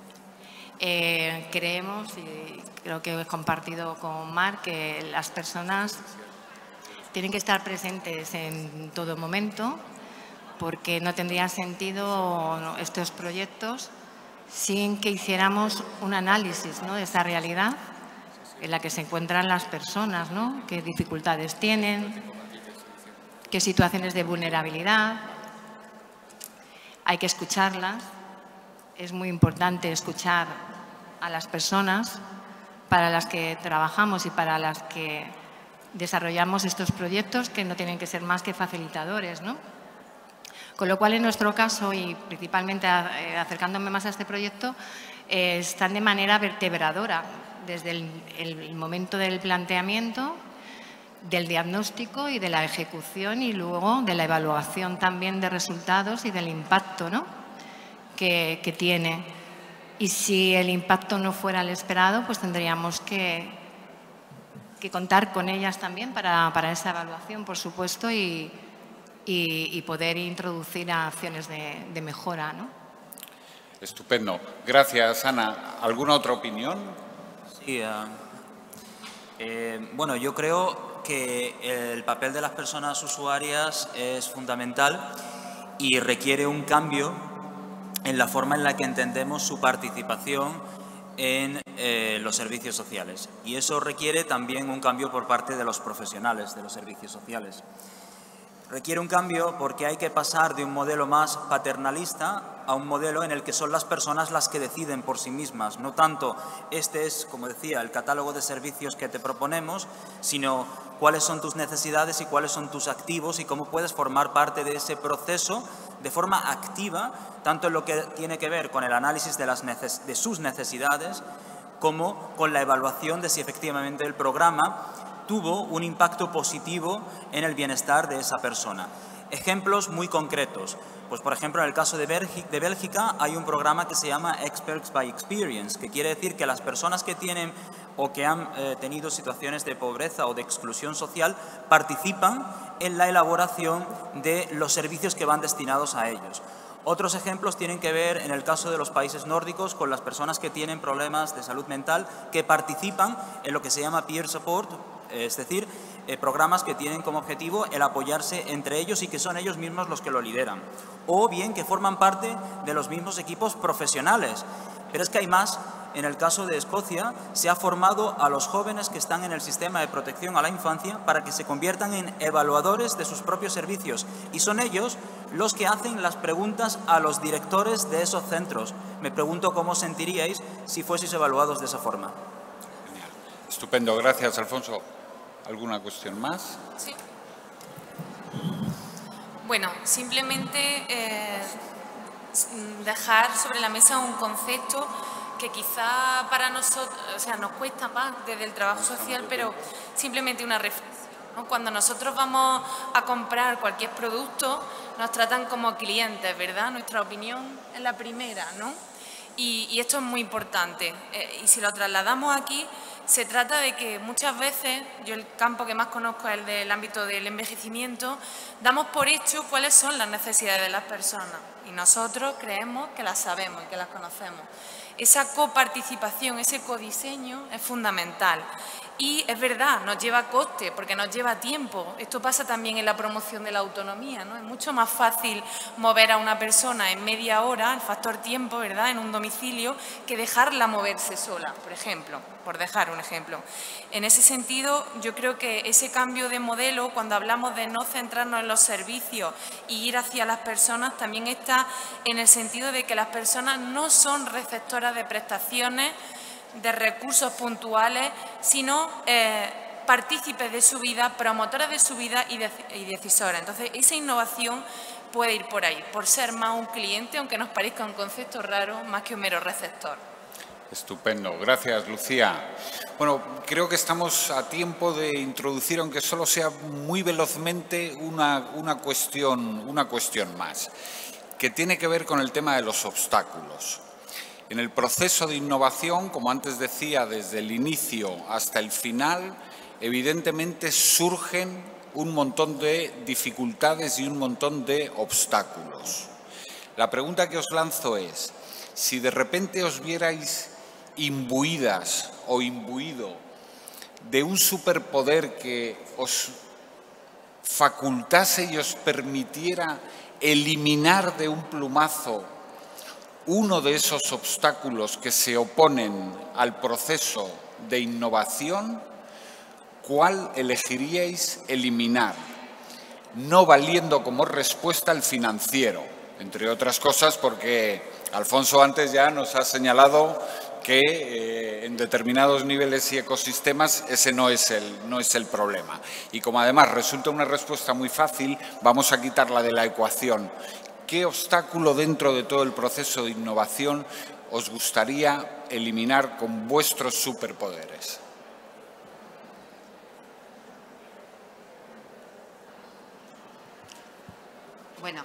eh, creemos, y creo que he compartido con Marc, que las personas tienen que estar presentes en todo momento, porque no tendría sentido estos proyectos sin que hiciéramos un análisis, ¿no?, de esta realidad en la que se encuentran las personas, ¿no?, qué dificultades tienen, qué situaciones de vulnerabilidad. Hay que escucharlas. Es muy importante escuchar a las personas para las que trabajamos y para las que desarrollamos estos proyectos, que no tienen que ser más que facilitadores, ¿no? Con lo cual, en nuestro caso, y principalmente acercándome más a este proyecto, eh, están de manera vertebradora desde el, el momento del planteamiento, del diagnóstico y de la ejecución y luego de la evaluación también de resultados y del impacto, ¿no?, que, que tiene. Y si el impacto no fuera el esperado, pues tendríamos que, que contar con ellas también para, para esa evaluación, por supuesto, y, y, y poder introducir acciones de, de mejora, ¿no? Estupendo. Gracias, Ana. ¿Alguna otra opinión? Sí, uh, eh, bueno, yo creo que el papel de las personas usuarias es fundamental y requiere un cambio en la forma en la que entendemos su participación en eh, los servicios sociales. Y eso requiere también un cambio por parte de los profesionales de los servicios sociales. Requiere un cambio porque hay que pasar de un modelo más paternalista a un modelo en el que son las personas las que deciden por sí mismas. No tanto este es, como decía, el catálogo de servicios que te proponemos, sino cuáles son tus necesidades y cuáles son tus activos y cómo puedes formar parte de ese proceso de forma activa, tanto en lo que tiene que ver con el análisis de, las neces- de sus necesidades como con la evaluación de si efectivamente el programa tuvo un impacto positivo en el bienestar de esa persona. Ejemplos muy concretos. Pues, por ejemplo, en el caso de Bélgica hay un programa que se llama Experts by Experience, que quiere decir que las personas que tienen o que han eh, tenido situaciones de pobreza o de exclusión social participan en la elaboración de los servicios que van destinados a ellos. Otros ejemplos tienen que ver, en el caso de los países nórdicos, con las personas que tienen problemas de salud mental que participan en lo que se llama peer support, es decir, eh, programas que tienen como objetivo el apoyarse entre ellos y que son ellos mismos los que lo lideran. O bien que forman parte de los mismos equipos profesionales. Pero es que hay más. En el caso de Escocia, se ha formado a los jóvenes que están en el sistema de protección a la infancia para que se conviertan en evaluadores de sus propios servicios. Y son ellos los que hacen las preguntas a los directores de esos centros. Me pregunto cómo sentiríais si fueseis evaluados de esa forma. Genial. Estupendo. Gracias, Alfonso. ¿Alguna cuestión más? Sí. Bueno, simplemente eh, dejar sobre la mesa un concepto que quizá para nosotros, o sea, nos cuesta más desde el trabajo social, pero simplemente una reflexión, ¿no? Cuando nosotros vamos a comprar cualquier producto, nos tratan como clientes, ¿verdad? Nuestra opinión es la primera, ¿no? Y, y esto es muy importante. Eh, y si lo trasladamos aquí, se trata de que muchas veces, yo el campo que más conozco es el del ámbito del envejecimiento, damos por hecho cuáles son las necesidades de las personas y nosotros creemos que las sabemos y que las conocemos. Esa coparticipación, ese codiseño es fundamental. Y es verdad, nos lleva coste, porque nos lleva tiempo. Esto pasa también en la promoción de la autonomía, ¿no? Es mucho más fácil mover a una persona en media hora, el factor tiempo, ¿verdad?, en un domicilio, que dejarla moverse sola, por ejemplo, por dejar un ejemplo. En ese sentido, yo creo que ese cambio de modelo, cuando hablamos de no centrarnos en los servicios y ir hacia las personas, también está en el sentido de que las personas no son receptoras de prestaciones, de recursos puntuales, sino eh, partícipes de su vida, promotoras de su vida y, de, y decisoras. Entonces, esa innovación puede ir por ahí, por ser más un cliente, aunque nos parezca un concepto raro, más que un mero receptor. Estupendo. Gracias, Lucía. Bueno, creo que estamos a tiempo de introducir, aunque solo sea muy velozmente, una, una, cuestión, una cuestión más, que tiene que ver con el tema de los obstáculos. En el proceso de innovación, como antes decía, desde el inicio hasta el final, evidentemente surgen un montón de dificultades y un montón de obstáculos. La pregunta que os lanzo es, si de repente os vierais imbuidas o imbuido de un superpoder que os facultase y os permitiera eliminar de un plumazo uno de esos obstáculos que se oponen al proceso de innovación, ¿cuál elegiríais eliminar? No valiendo como respuesta el financiero, entre otras cosas porque Alfonso antes ya nos ha señalado que eh, en determinados niveles y ecosistemas ese no es, el, no es el problema. Y como además resulta una respuesta muy fácil, vamos a quitarla de la ecuación. ¿Qué obstáculo dentro de todo el proceso de innovación os gustaría eliminar con vuestros superpoderes? Bueno,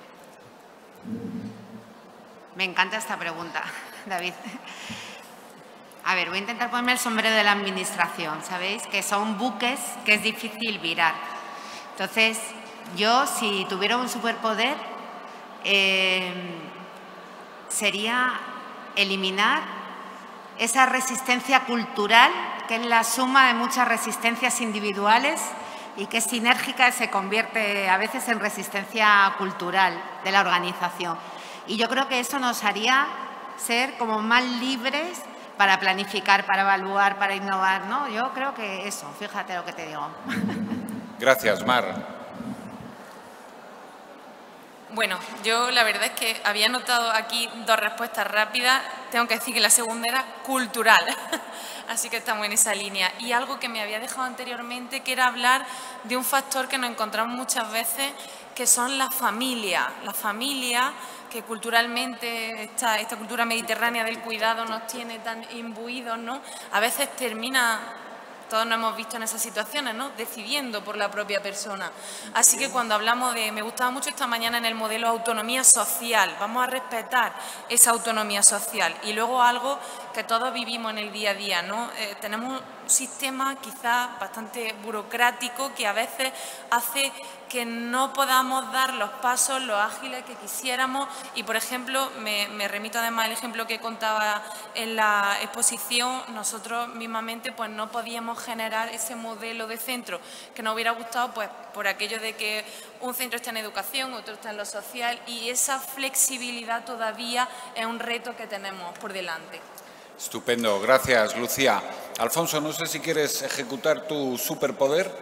me encanta esta pregunta, David. A ver, voy a intentar ponerme el sombrero de la administración. Sabéis que son buques que es difícil virar. Entonces, yo si tuviera un superpoder, Eh, sería eliminar esa resistencia cultural, que es la suma de muchas resistencias individuales y que es sinérgica y se convierte a veces en resistencia cultural de la organización. Y yo creo que eso nos haría ser como más libres para planificar, para evaluar, para innovar, ¿no? Yo creo que eso, fíjate lo que te digo. Gracias, Mar. Bueno, yo la verdad es que había notado aquí dos respuestas rápidas. Tengo que decir que la segunda era cultural, así que estamos en esa línea. Y algo que me había dejado anteriormente, que era hablar de un factor que nos encontramos muchas veces, que son las familias. La familia, que culturalmente, esta, esta cultura mediterránea del cuidado nos tiene tan imbuidos, ¿no? A veces termina todos nos hemos visto en esas situaciones, ¿no? Decidiendo por la propia persona. Así que cuando hablamos de, me gustaba mucho esta mañana en el modelo autonomía social, vamos a respetar esa autonomía social. Y luego algo que todos vivimos en el día a día, ¿no? Eh, tenemos un sistema quizás bastante burocrático que a veces hace que no podamos dar los pasos, los ágiles que quisiéramos y, por ejemplo, me, me remito además al ejemplo que contaba en la exposición, nosotros mismamente pues no podíamos generar ese modelo de centro que nos hubiera gustado pues por aquello de que un centro está en educación, otro está en lo social y esa flexibilidad todavía es un reto que tenemos por delante. Estupendo, gracias Lucía. Alfonso, no sé si quieres ejecutar tu superpoder.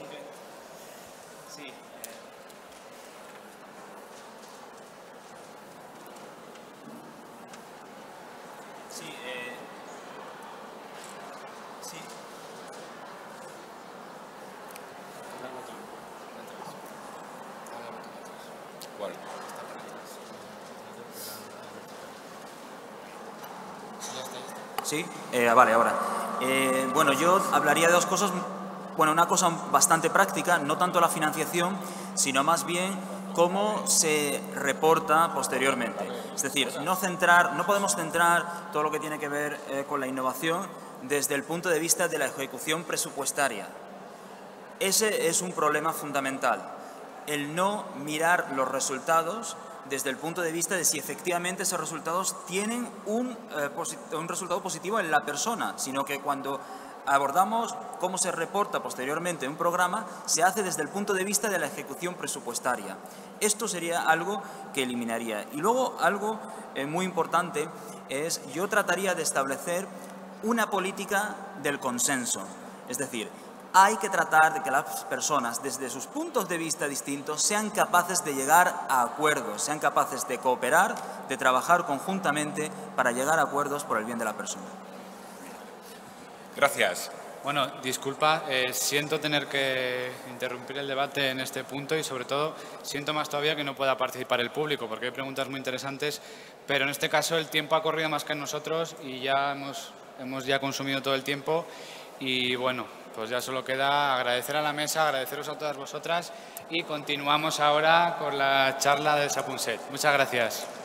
Sí, eh, vale, ahora. Eh, bueno, yo hablaría de dos cosas. Bueno, una cosa bastante práctica, no tanto la financiación, sino más bien cómo se reporta posteriormente. Es decir, no, centrar, no podemos centrar todo lo que tiene que ver eh, con la innovación desde el punto de vista de la ejecución presupuestaria. Ese es un problema fundamental, el no mirar los resultados desde el punto de vista de si efectivamente esos resultados tienen un, eh, un resultado positivo en la persona, sino que cuando abordamos cómo se reporta posteriormente un programa, se hace desde el punto de vista de la ejecución presupuestaria. Esto sería algo que eliminaría. Y luego algo eh, muy importante es, yo trataría de establecer una política del consenso. Es decir, hay que tratar de que las personas, desde sus puntos de vista distintos, sean capaces de llegar a acuerdos, sean capaces de cooperar, de trabajar conjuntamente para llegar a acuerdos por el bien de la persona. Gracias. Bueno, disculpa, eh, siento tener que interrumpir el debate en este punto y, sobre todo, siento más todavía que no pueda participar el público, porque hay preguntas muy interesantes, pero en este caso el tiempo ha corrido más que en nosotros y ya hemos, hemos ya consumido todo el tiempo y, bueno, pues ya solo queda agradecer a la mesa, agradeceros a todas vosotras y continuamos ahora con la charla de Sapunset. Muchas gracias.